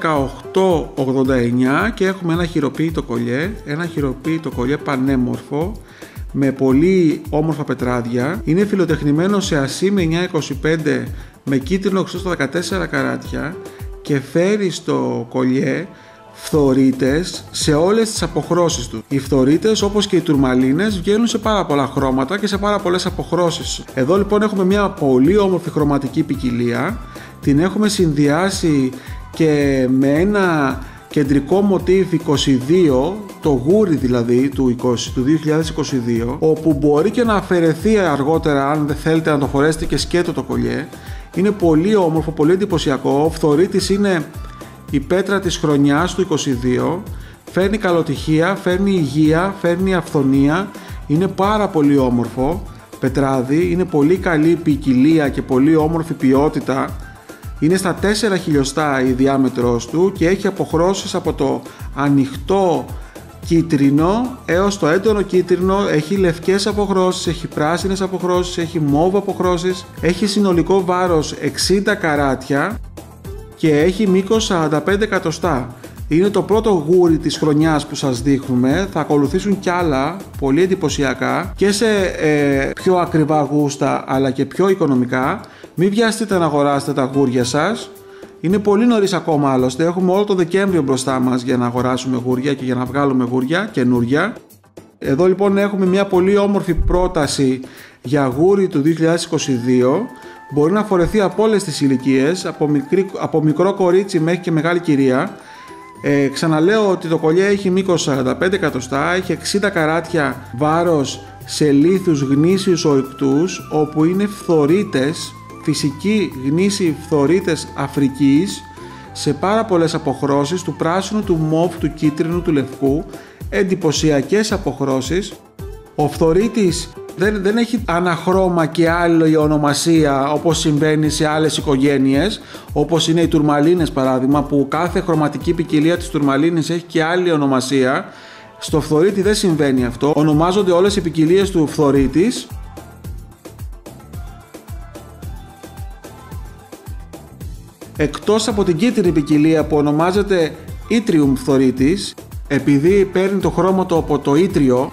Α1889 και έχουμε ένα χειροποίητο κολλιέ πανέμορφο με πολύ όμορφα πετράδια. Είναι φιλοτεχνημένο σε ασήμι 925 με κίτρινο οξύ στα 14 καράτια και φέρει στο κολλιέ φθορίτες σε όλες τις αποχρώσεις του. Οι φθορίτες, όπως και οι τουρμαλίνες, βγαίνουν σε πάρα πολλά χρώματα και σε πάρα πολλές αποχρώσεις. Εδώ λοιπόν έχουμε μια πολύ όμορφη χρωματική ποικιλία. Την έχουμε συνδυάσει και με ένα κεντρικό μοτίβ 22, το γούρι δηλαδή του 2022, όπου μπορεί και να αφαιρεθεί αργότερα αν δεν θέλετε να το φορέσετε και σκέτο το κολλιέ. Είναι πολύ όμορφο, πολύ εντυπωσιακό. Ο φθορίτης είναι η πέτρα της χρονιάς του 22, φέρνει καλοτυχία, φέρνει υγεία, φέρνει αυθονία, είναι πάρα πολύ όμορφο πετράδι, είναι πολύ καλή ποικιλία και πολύ όμορφη ποιότητα. Είναι στα 4 χιλιοστά η διάμετρος του και έχει αποχρώσεις από το ανοιχτό κίτρινο έως το έντονο κίτρινο, έχει λευκές αποχρώσεις, έχει πράσινες αποχρώσεις, έχει μόβ αποχρώσεις, έχει συνολικό βάρος 60 καράτια και έχει μήκος 45 εκατοστά. Είναι το πρώτο γούρι της χρονιάς που σας δείχνουμε, θα ακολουθήσουν κι άλλα πολύ εντυπωσιακά και σε πιο ακριβά γούστα αλλά και πιο οικονομικά. Μην βιαστείτε να αγοράσετε τα γούρια σας, είναι πολύ νωρίς ακόμα άλλωστε, έχουμε όλο το Δεκέμβριο μπροστά μας για να αγοράσουμε γούρια και για να βγάλουμε γούρια καινούρια. Εδώ λοιπόν έχουμε μια πολύ όμορφη πρόταση για γούρι του 2022, μπορεί να φορεθεί από όλες τις ηλικίες, από μικρό κορίτσι μέχρι και μεγάλη κυρία. Ξαναλέω ότι το κολλιέ έχει μήκος 45 εκατοστά, έχει 60 καράτια βάρος σε λίθους γνήσιους ορυκτούς, όπου είναι φθορίτες, φυσικοί γνήσιοι φθορίτες Αφρικής, σε πάρα πολλές αποχρώσεις του πράσινου, του μοβ, του κίτρινου, του λευκού, εντυπωσιακές αποχρώσεις. Ο φθορίτης Δεν έχει αναχρώμα και άλλη ονομασία όπως συμβαίνει σε άλλες οικογένειες, όπως είναι οι τουρμαλίνες παράδειγμα, που κάθε χρωματική ποικιλία της τουρμαλίνης έχει και άλλη ονομασία. Στο φθορίτη δεν συμβαίνει αυτό, ονομάζονται όλες οι ποικιλίες του φθορίτης. Εκτός από την κίτρινη ποικιλία που ονομάζεται Yttrium φθορίτης, επειδή παίρνει το χρώμα του από το ίτριο,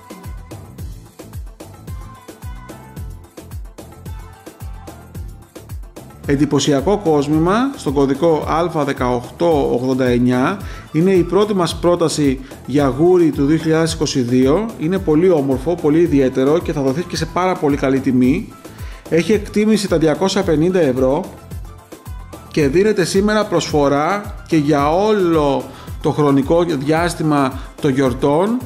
εντυπωσιακό κόσμημα στον κωδικό Α1889. Είναι η πρώτη μας πρόταση για γούρι του 2022. Είναι πολύ όμορφο, πολύ ιδιαίτερο και θα δοθεί και σε πάρα πολύ καλή τιμή. Έχει εκτίμηση τα 250 ευρώ και δίνεται σήμερα προσφορά και για όλο το χρονικό διάστημα των γιορτών.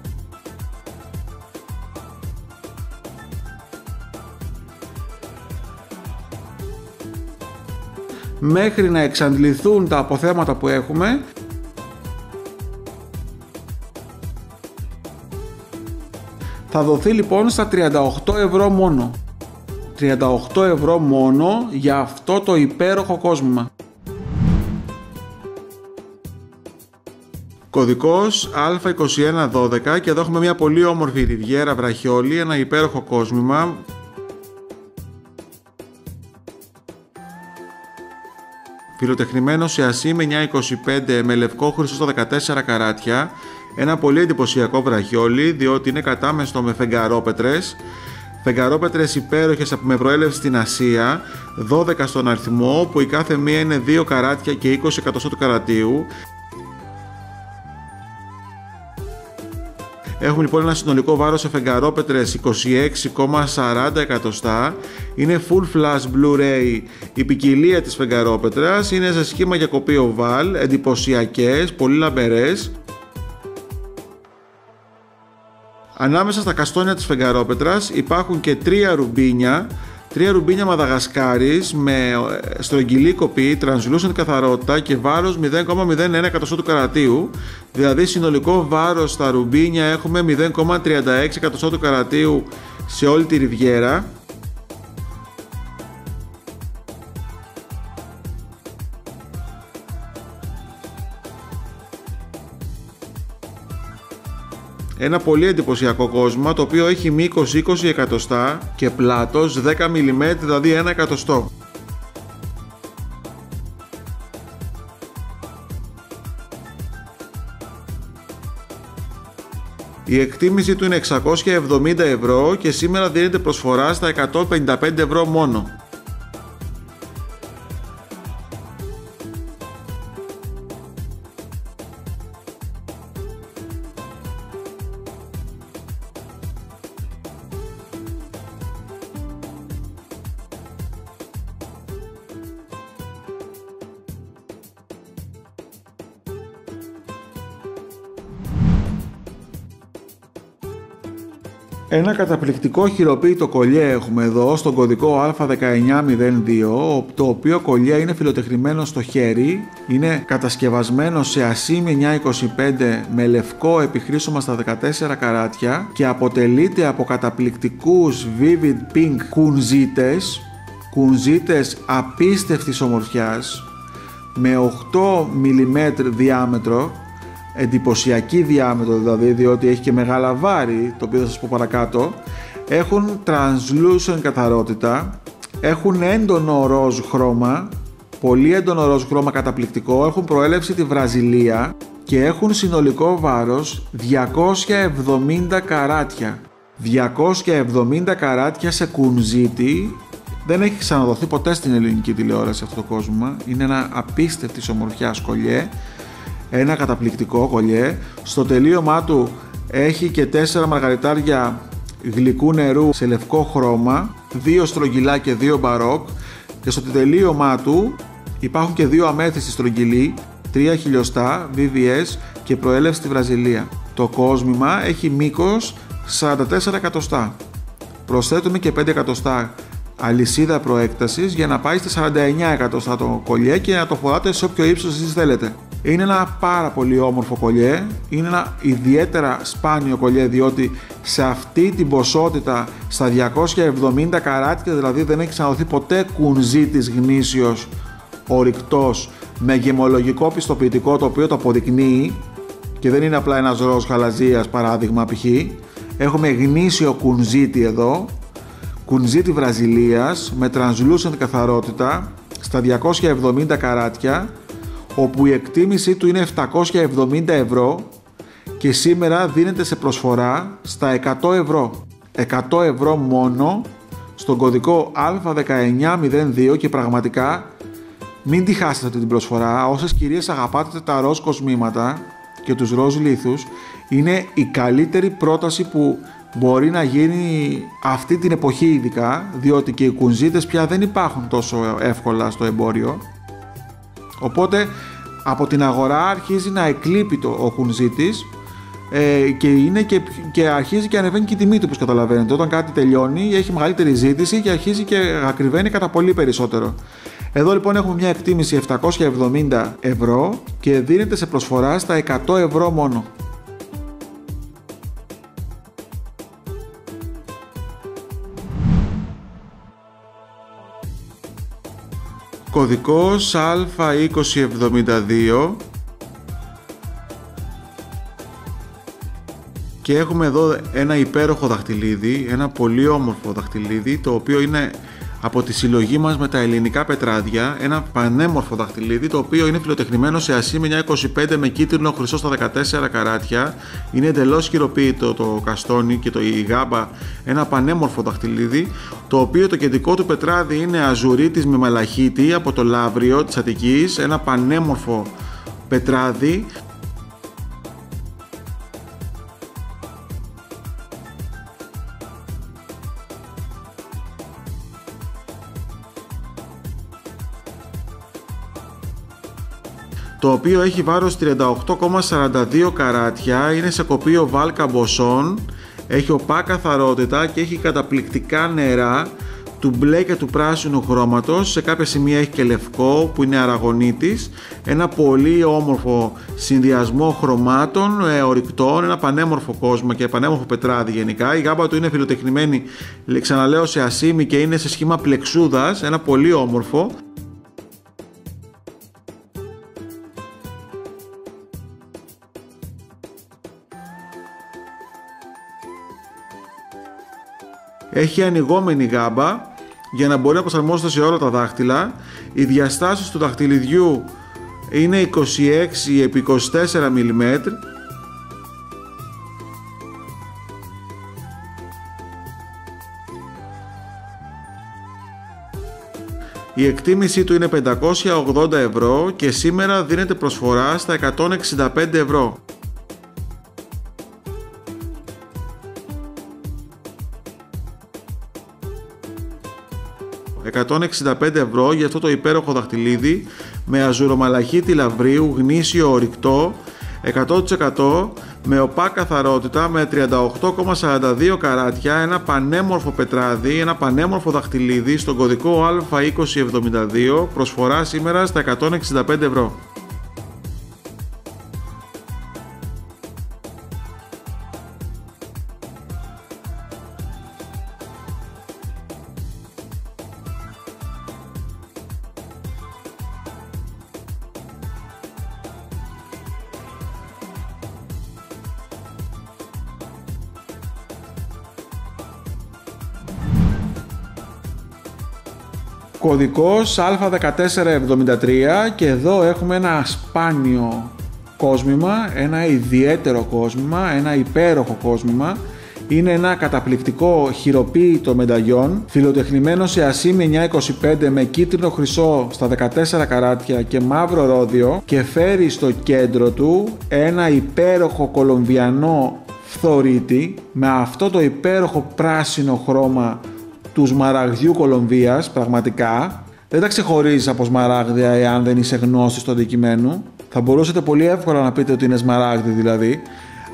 Μέχρι να εξαντληθούν τα αποθέματα που έχουμε. Θα δοθεί λοιπόν στα 38 ευρώ μόνο. 38 ευρώ μόνο για αυτό το υπέροχο κόσμημα. Κωδικός Α2112 και εδώ έχουμε μια πολύ όμορφη ριβιέρα βραχιόλι, ένα υπέροχο κόσμημα. Φιλοτεχνημένο σε ασήμι 925 με λευκό χρυσό στα 14 καράτια. Ένα πολύ εντυπωσιακό βραχιόλι, διότι είναι κατάμεστο με φεγγαρόπετρες. Φεγγαρόπετρες υπέροχες με προέλευση στην Ασία, 12 στον αριθμό, που η κάθε μία είναι 2 καράτια και 20 εκατοστό του καρατίου. Έχουμε λοιπόν ένα συνολικό βάρος σε φεγγαρόπετρες 26,40 εκατοστά. Είναι full flash Blu-ray η ποικιλία της φεγγαρόπετρας. Είναι σε σχήμα για κοπή οβάλ, εντυπωσιακές, πολύ λαμπερές. Ανάμεσα στα καστόνια της φεγγαρόπετρας υπάρχουν και 3 ρουμπίνια. 3 ρουμπίνια Μαδαγασκάρης με στρογγυλή κοπή, translucent καθαρότητα και βάρος 0,01 εκατοστό του καρατίου. Δηλαδή συνολικό βάρος στα ρουμπίνια έχουμε 0,36 εκατοστό του καρατίου σε όλη τη ριβιέρα. Ένα πολύ εντυπωσιακό κόσμημα, το οποίο έχει μήκος 20 εκατοστά και πλάτος 10 mm, δηλαδή 1 εκατοστό. Η εκτίμηση του είναι 670 ευρώ και σήμερα δίνεται προσφορά στα 155 ευρώ μόνο. Ένα καταπληκτικό χειροποίητο κολλιέ έχουμε εδώ στον κωδικό Α1902, το οποίο κολλιέ είναι φιλοτεχνημένο στο χέρι, είναι κατασκευασμένο σε ασήμι 925 με λευκό επιχρήσωμα στα 14 καράτια και αποτελείται από καταπληκτικούς vivid pink κουνζίτες απίστευτης ομορφιάς με 8 mm διάμετρο, εντυπωσιακή διάμετρο δηλαδή, διότι έχει και μεγάλα βάρη, το οποίο θα σας πω παρακάτω. Έχουν translucent καθαρότητα, έχουν έντονο ροζ χρώμα, πολύ έντονο ροζ χρώμα καταπληκτικό, έχουν προέλευση τη Βραζιλία και έχουν συνολικό βάρος 270 καράτια. 270 καράτια σε κουνζίτη. Δεν έχει ξαναδοθεί ποτέ στην ελληνική τηλεόραση αυτό το κόσμημα. Είναι ένα απίστευτης ομορφιάς κολλιέ. Ένα καταπληκτικό κολλιέ. Στο τελείωμά του έχει και 4 μαργαριτάρια γλυκού νερού σε λευκό χρώμα, 2 στρογγυλά και 2 μπαρόκ, και στο τελείωμά του υπάρχουν και 2 αμέθιστοι στρογγυλοί, 3 χιλιοστά VVS και προέλευση στη Βραζιλία. Το κόσμημα έχει μήκος 44 εκατοστά. Προσθέτουμε και 5 εκατοστά αλυσίδα προέκτασης για να πάει στα 49 εκατοστά το κολλιέ και να το φοράτε σε όποιο ύψος εσείς θέλετε. Είναι ένα πάρα πολύ όμορφο κολλιέ, είναι ένα ιδιαίτερα σπάνιο κολλιέ, διότι σε αυτή την ποσότητα, στα 270 καράτια δηλαδή, δεν έχει ξαναδοθεί ποτέ κουνζίτης γνήσιος ορυκτός με γεμολογικό πιστοποιητικό, το οποίο το αποδεικνύει και δεν είναι απλά ένας ροζ χαλαζίας παράδειγμα π.χ. Έχουμε γνήσιο κουνζίτη εδώ, κουνζίτη Βραζιλίας με translucent καθαρότητα στα 270 καράτια, όπου η εκτίμησή του είναι 770 ευρώ και σήμερα δίνεται σε προσφορά στα 100 ευρώ. 100 ευρώ μόνο στον κωδικό Α1902 και πραγματικά μην τη χάσετε αυτή την προσφορά. Όσες κυρίες αγαπάτε τα ροζ κοσμήματα και τους ροζ λίθους, είναι η καλύτερη πρόταση που μπορεί να γίνει αυτή την εποχή ειδικά, διότι και οι κουνζίτες πια δεν υπάρχουν τόσο εύκολα στο εμπόριο. Οπότε από την αγορά αρχίζει να εκλείπει ο κουνζίτης και αρχίζει και ανεβαίνει και η τιμή του, όπως καταλαβαίνετε. Όταν κάτι τελειώνει έχει μεγαλύτερη ζήτηση και αρχίζει και ακριβένει κατά πολύ περισσότερο. Εδώ λοιπόν έχουμε μια εκτίμηση 770 ευρώ και δίνεται σε προσφορά στα 100 ευρώ μόνο. Κωδικός Α2072 και έχουμε εδώ ένα υπέροχο δαχτυλίδι, ένα πολύ όμορφο δαχτυλίδι, το οποίο είναι από τη συλλογή μας με τα ελληνικά πετράδια, ένα πανέμορφο δαχτυλίδι, το οποίο είναι φιλοτεχνημένο σε ασήμι 925 με κίτρινο χρυσό στα 14 καράτια. Είναι εντελώς χειροποίητο το καστόνι και η γάμπα, ένα πανέμορφο δαχτυλίδι, το οποίο το κεντρικό του πετράδι είναι αζουρίτης με μαλαχίτη από το Λαύριο της Αττικής, ένα πανέμορφο πετράδι. Το οποίο έχει βάρος 38,42 καράτια, είναι σε κοπείο Βάλκα Μποσόν, έχει οπά καθαρότητα και έχει καταπληκτικά νερά του μπλε και του πράσινου χρώματος, σε κάποια σημεία έχει και λευκό που είναι αραγωνίτης, ένα πολύ όμορφο συνδυασμό χρωμάτων, ορυκτών, ένα πανέμορφο κόσμο και πανέμορφο πετράδι γενικά. Η γάμπα του είναι φιλοτεχνημένη, ξαναλέω, σε ασήμι και είναι σε σχήμα πλεξούδας, ένα πολύ όμορφο. Έχει ανοιγόμενη γάμπα για να μπορεί να προσαρμόζεται σε όλα τα δάχτυλα. Οι διαστάσεις του δαχτυλιδιού είναι 26 επί 24 mm. Η εκτίμησή του είναι 580 ευρώ και σήμερα δίνεται προσφορά στα 165 ευρώ. 165 ευρώ για αυτό το υπέροχο δαχτυλίδι με αζουρομαλαχίτη Λαυρίου, γνήσιο ορυκτό, 100% με οπά καθαρότητα, με 38,42 καράτια, ένα πανέμορφο πετράδι, ένα πανέμορφο δαχτυλίδι στον κωδικό Α2072, προσφορά σήμερα στα 165 ευρώ. Κωδικός Α1473 και εδώ έχουμε ένα σπάνιο κόσμημα, ένα ιδιαίτερο κόσμημα, ένα υπέροχο κόσμημα. Είναι ένα καταπληκτικό χειροποίητο μενταγιόν, φιλοτεχνημένο σε ασήμι 925 με κίτρινο χρυσό στα 14 καράτια και μαύρο ρόδιο και φέρει στο κέντρο του ένα υπέροχο κολομβιανό φθορίτη με αυτό το υπέροχο πράσινο χρώμα του σμαραγδιού Κολομβίας. Πραγματικά δεν τα ξεχωρίζεις από σμαράγδια εάν δεν είσαι γνώστης του αντικειμένου. Θα μπορούσατε πολύ εύκολα να πείτε ότι είναι σμαράγδι δηλαδή,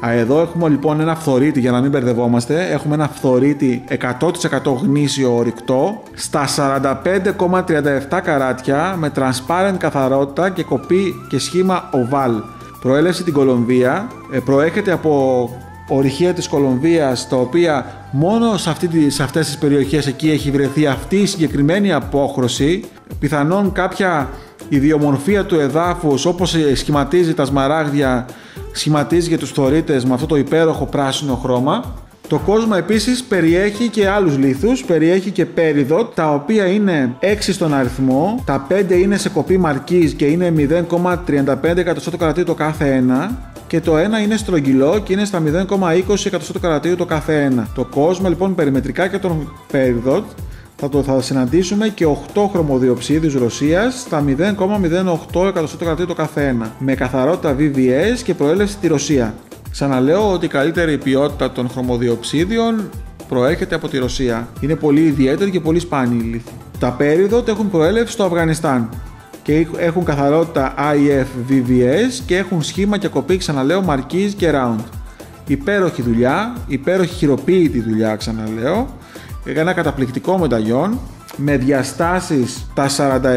Εδώ έχουμε λοιπόν ένα φθορίτη, για να μην μπερδευόμαστε. Έχουμε ένα φθορίτη 100% γνήσιο ορυκτό στα 45,37 καράτια με transparent καθαρότητα και κοπή και σχήμα oval. Προέλευση την Κολομβία, προέρχεται από ορυχεία της Κολομβίας, τα οποία μόνο σε αυτές τις περιοχές εκεί έχει βρεθεί αυτή η συγκεκριμένη απόχρωση. Πιθανόν κάποια ιδιομορφία του εδάφους, όπως σχηματίζει τα σμαράγδια, σχηματίζει και τους φθορίτες με αυτό το υπέροχο πράσινο χρώμα. Το κόσμα επίσης περιέχει και άλλους λίθους, περιέχει και πέριδο, τα οποία είναι 6 στον αριθμό, τα 5 είναι σε κοπή μαρκίζ και είναι 0,35 εκατοστό καρατίου το κάθε ένα, και το ένα είναι στρογγυλό και είναι στα 0,20 εκατοστό καρατίου το κάθε ένα. Το κόσμα λοιπόν περιμετρικά και τον πέριδο θα συναντήσουμε και 8 χρωμοδιοψίδιους Ρωσίας στα 0,08 εκατοστό καρατίου το κάθε ένα, με καθαρότητα VVS και προέλευση τη Ρωσία. Ξαναλέω ότι η καλύτερη ποιότητα των χρωμοδιοψίδιων προέρχεται από τη Ρωσία. Είναι πολύ ιδιαίτερη και πολύ σπάνιοι λίθοι. Τα πέριδοτ έχουν προέλευση στο Αφγανιστάν και έχουν καθαρότητα IF VVS και έχουν σχήμα και κοπή, ξαναλέω, μαρκίζ και round. Υπέροχη δουλειά, υπέροχη χειροποίητη δουλειά, ξαναλέω. Ένα καταπληκτικό μεταγιόν με διαστάσεις τα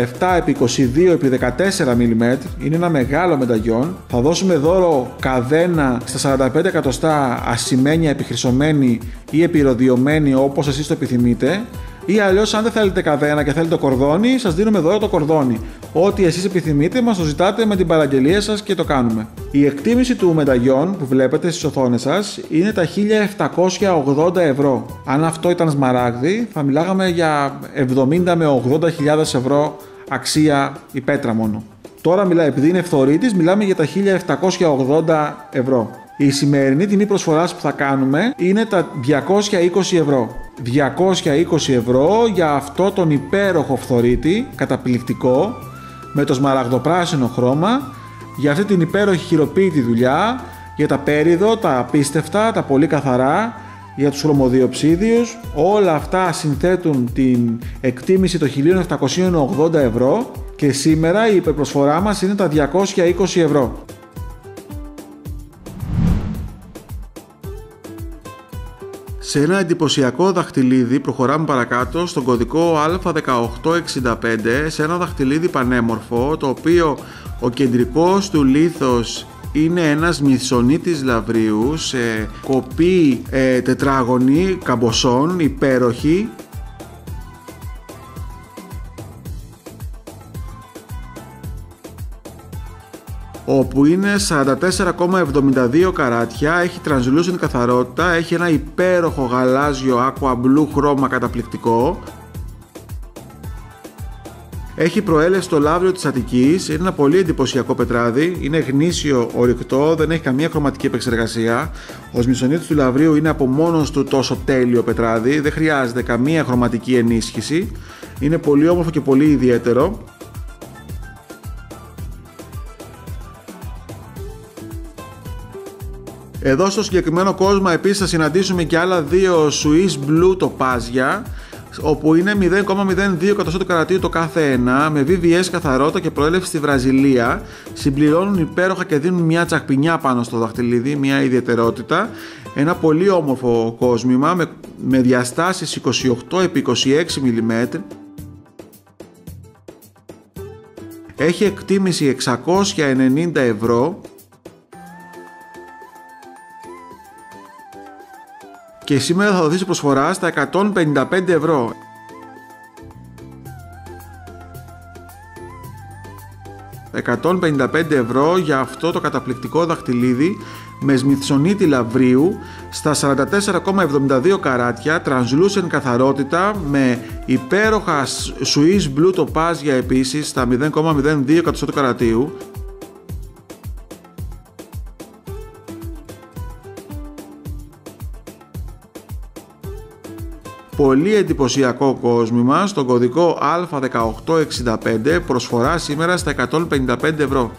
47x22x14 mm. Είναι ένα μεγάλο μεταγιόν. Θα δώσουμε δώρο καδένα στα 45 εκατοστά ασημένια, επιχρυσωμένη ή επιροδιωμένη, όπως εσείς το επιθυμείτε. Ή αλλιώς, αν δεν θέλετε καδένα και θέλετε κορδόνι, σας δίνουμε δώρο το κορδόνι. Ό,τι εσείς επιθυμείτε, μας το ζητάτε με την παραγγελία σας και το κάνουμε. Η εκτίμηση του μεταγιόν που βλέπετε στις οθόνες σας είναι τα 1.780 ευρώ. Αν αυτό ήταν σμαράγδι, θα μιλάγαμε για 70 με 80.000 ευρώ αξία η πέτρα μόνο. Τώρα επειδή είναι φθορίτης, μιλάμε για τα 1.780 ευρώ. Η σημερινή τιμή προσφοράς που θα κάνουμε είναι τα 220 ευρώ. 220 ευρώ για αυτό τον υπέροχο φθορίτη, καταπληκτικό, με το σμαραγδοπράσινο χρώμα, για αυτή την υπέροχη χειροποίητη δουλειά, για τα πέριδο, τα απίστευτα, τα πολύ καθαρά, για τους χρωμοδιοψίδιους. Όλα αυτά συνθέτουν την εκτίμηση των 1.780 ευρώ και σήμερα η υπερπροσφορά μας είναι τα 220 ευρώ. Σε ένα εντυπωσιακό δαχτυλίδι προχωράμε παρακάτω στον κωδικό Α1865, σε ένα δαχτυλίδι πανέμορφο, το οποίο ο κεντρικός του λίθος είναι ένας μυθσονίτης λαβρίου σε κοπή τετράγωνη καμποσών, υπέροχη, όπου είναι 44,72 καράτια, έχει translucent καθαρότητα, έχει ένα υπέροχο γαλάζιο aqua blue χρώμα καταπληκτικό. Έχει προέλευση στο λαύριο της Αττικής, είναι ένα πολύ εντυπωσιακό πετράδι, είναι γνήσιο ορυκτό, δεν έχει καμία χρωματική επεξεργασία. Ο σμισονίτης του λαυρίου είναι από μόνος του τόσο τέλειο πετράδι, δεν χρειάζεται καμία χρωματική ενίσχυση, είναι πολύ όμορφο και πολύ ιδιαίτερο. Εδώ στο συγκεκριμένο κόσμο επίσης θα συναντήσουμε και άλλα δύο Swiss Blue τοπάζια, όπου είναι 0,02 εκατοστό του καρατίου το κάθε ένα, με VVS καθαρότητα και προέλευση στη Βραζιλία. Συμπληρώνουν υπέροχα και δίνουν μια τσακπινιά πάνω στο δαχτυλίδι, μια ιδιαιτερότητα. Ένα πολύ όμορφο κόσμημα με διαστάσεις 28x26 mm. Έχει εκτίμηση 690 ευρώ. Και σήμερα θα δοθεί προσφορά στα 155 ευρώ. €155 ευρώ για αυτό το καταπληκτικό δαχτυλίδι με σμιθσονίτη λαβρίου στα 44,72 καράτια, translucent καθαρότητα, με υπέροχα Swiss Blue τοπάζια επίσης στα 0,02 εκατοστό του καρατίου. Πολύ εντυπωσιακό κόσμημα στον κωδικό Α1865, προσφορά σήμερα στα 155 ευρώ.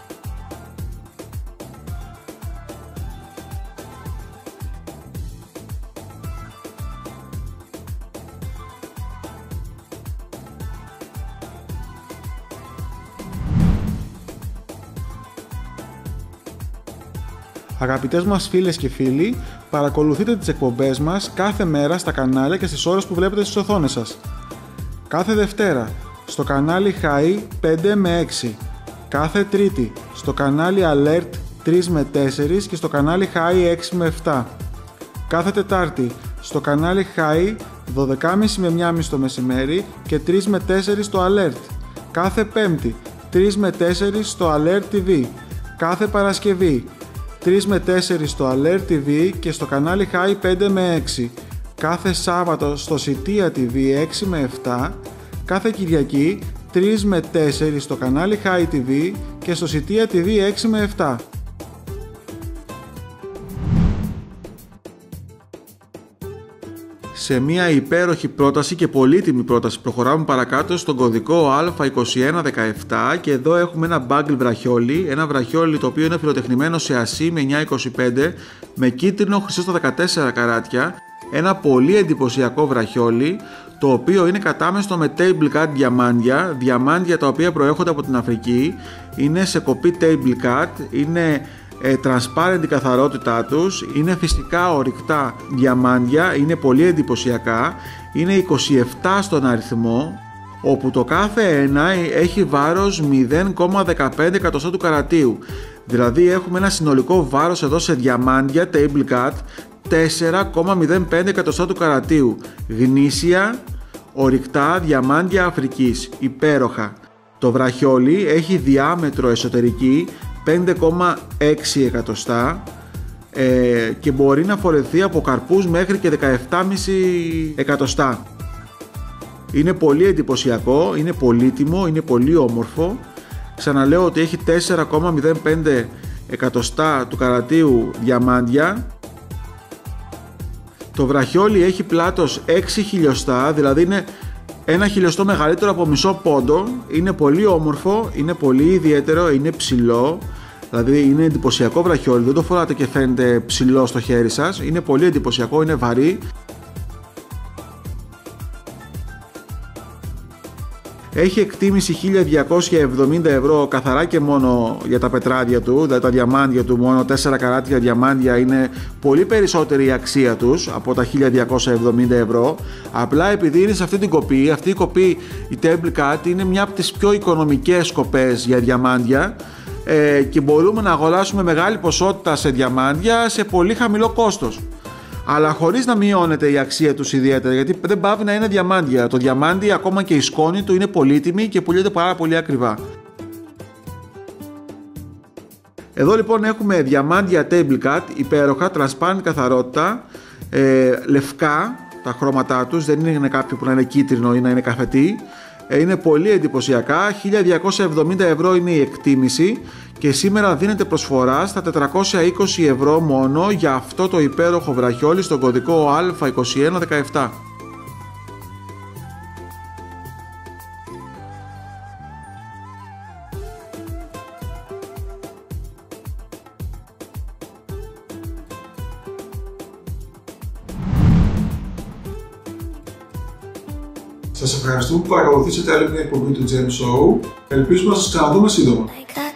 Αγαπητές μας φίλες και φίλοι, παρακολουθείτε τις εκπομπές μας κάθε μέρα στα κανάλια και στις ώρες που βλέπετε στις οθόνες σας. Κάθε Δευτέρα στο κανάλι Χαΐ 5 με 6, κάθε Τρίτη στο κανάλι Alert 3 με 4 και στο κανάλι Χαΐ 6 με 7. Κάθε Τετάρτη στο κανάλι Χαΐ 12.30 με 1.30 το μεσημέρι και 3 με 4 στο Alert. Κάθε Πέμπτη 3 με 4 στο Alert TV. Κάθε Παρασκευή 3 με 4 στο Alert TV και στο κανάλι Χαΐ 5 με 6. Κάθε Σάββατο στο Σιτία TV 6 με 7. Κάθε Κυριακή 3 με 4 στο κανάλι Χαΐ TV και στο Σιτία TV 6 με 7. Σε μια υπέροχη πρόταση και πολύτιμη πρόταση προχωράμε παρακάτω στον κωδικό Α2117 και εδώ έχουμε ένα μπάγκλ βραχιόλι, ένα βραχιόλι το οποίο είναι φιλοτεχνημένο σε ασί με 925 με κίτρινο χρυσό στα 14 καράτια, ένα πολύ εντυπωσιακό βραχιόλι το οποίο είναι κατάμεστο με table cut διαμάντια τα οποία προέρχονται από την Αφρική, είναι σε κοπή table cut, είναι transparent η καθαρότητά τους, είναι φυσικά ορυκτά διαμάντια, είναι πολύ εντυπωσιακά, είναι 27 στον αριθμό, όπου το κάθε ένα έχει βάρος 0,15 εκατοστά του καρατίου. Δηλαδή έχουμε ένα συνολικό βάρος εδώ σε διαμάντια table cut 4,05 εκατοστά του καρατίου. Γνήσια ορυκτά διαμάντια Αφρικής, υπέροχα. Το βραχιόλι έχει διάμετρο εσωτερική 5,6 εκατοστά και μπορεί να φορεθεί από καρπούς μέχρι και 17,5 εκατοστά. Είναι πολύ εντυπωσιακό, είναι πολύτιμο, είναι πολύ όμορφο. Ξαναλέω ότι έχει 4,05 εκατοστά του καρατίου διαμάντια. Το βραχιόλι έχει πλάτος 6 χιλιοστά, δηλαδή είναι 1 χιλιοστό μεγαλύτερο από μισό πόντο. Είναι πολύ όμορφο, είναι πολύ ιδιαίτερο, είναι ψηλό. Δηλαδή είναι εντυπωσιακό βραχιόλι, δεν το φοράτε και φαίνεται ψηλό στο χέρι σας. Είναι πολύ εντυπωσιακό, είναι βαρύ. Έχει εκτίμηση 1.270 ευρώ καθαρά και μόνο για τα πετράδια του, δηλαδή τα διαμάντια του, μόνο 4 καράτια διαμάντια είναι πολύ περισσότερη η αξία τους από τα 1.270 ευρώ. Απλά επειδή είναι σε αυτή την κοπή, αυτή η κοπή, η table cut, είναι μια από τις πιο οικονομικές κοπές για διαμάντια και μπορούμε να αγοράσουμε μεγάλη ποσότητα σε διαμάντια σε πολύ χαμηλό κόστος. Αλλά χωρίς να μειώνεται η αξία τους ιδιαίτερα, γιατί δεν πάβει να είναι διαμάντια. Το διαμάντι, ακόμα και η σκόνη του, είναι πολύτιμη και πουλιέται πάρα πολύ ακριβά. Εδώ λοιπόν έχουμε διαμάντια table cut, υπέροχα, transparent καθαρότητα, λευκά τα χρώματά τους, δεν είναι κάποιο που να είναι κίτρινο ή να είναι καφετή. Είναι πολύ εντυπωσιακά, 1.270 ευρώ είναι η εκτίμηση και σήμερα δίνεται προσφορά στα 420 ευρώ μόνο για αυτό το υπέροχο βραχιόλι στον κωδικό Α2117. Σας ευχαριστούμε που παρακολουθήσατε άλλη μια εκπομπή του Gem Show. Ελπίζουμε να σας ξαναδούμε σύντομα.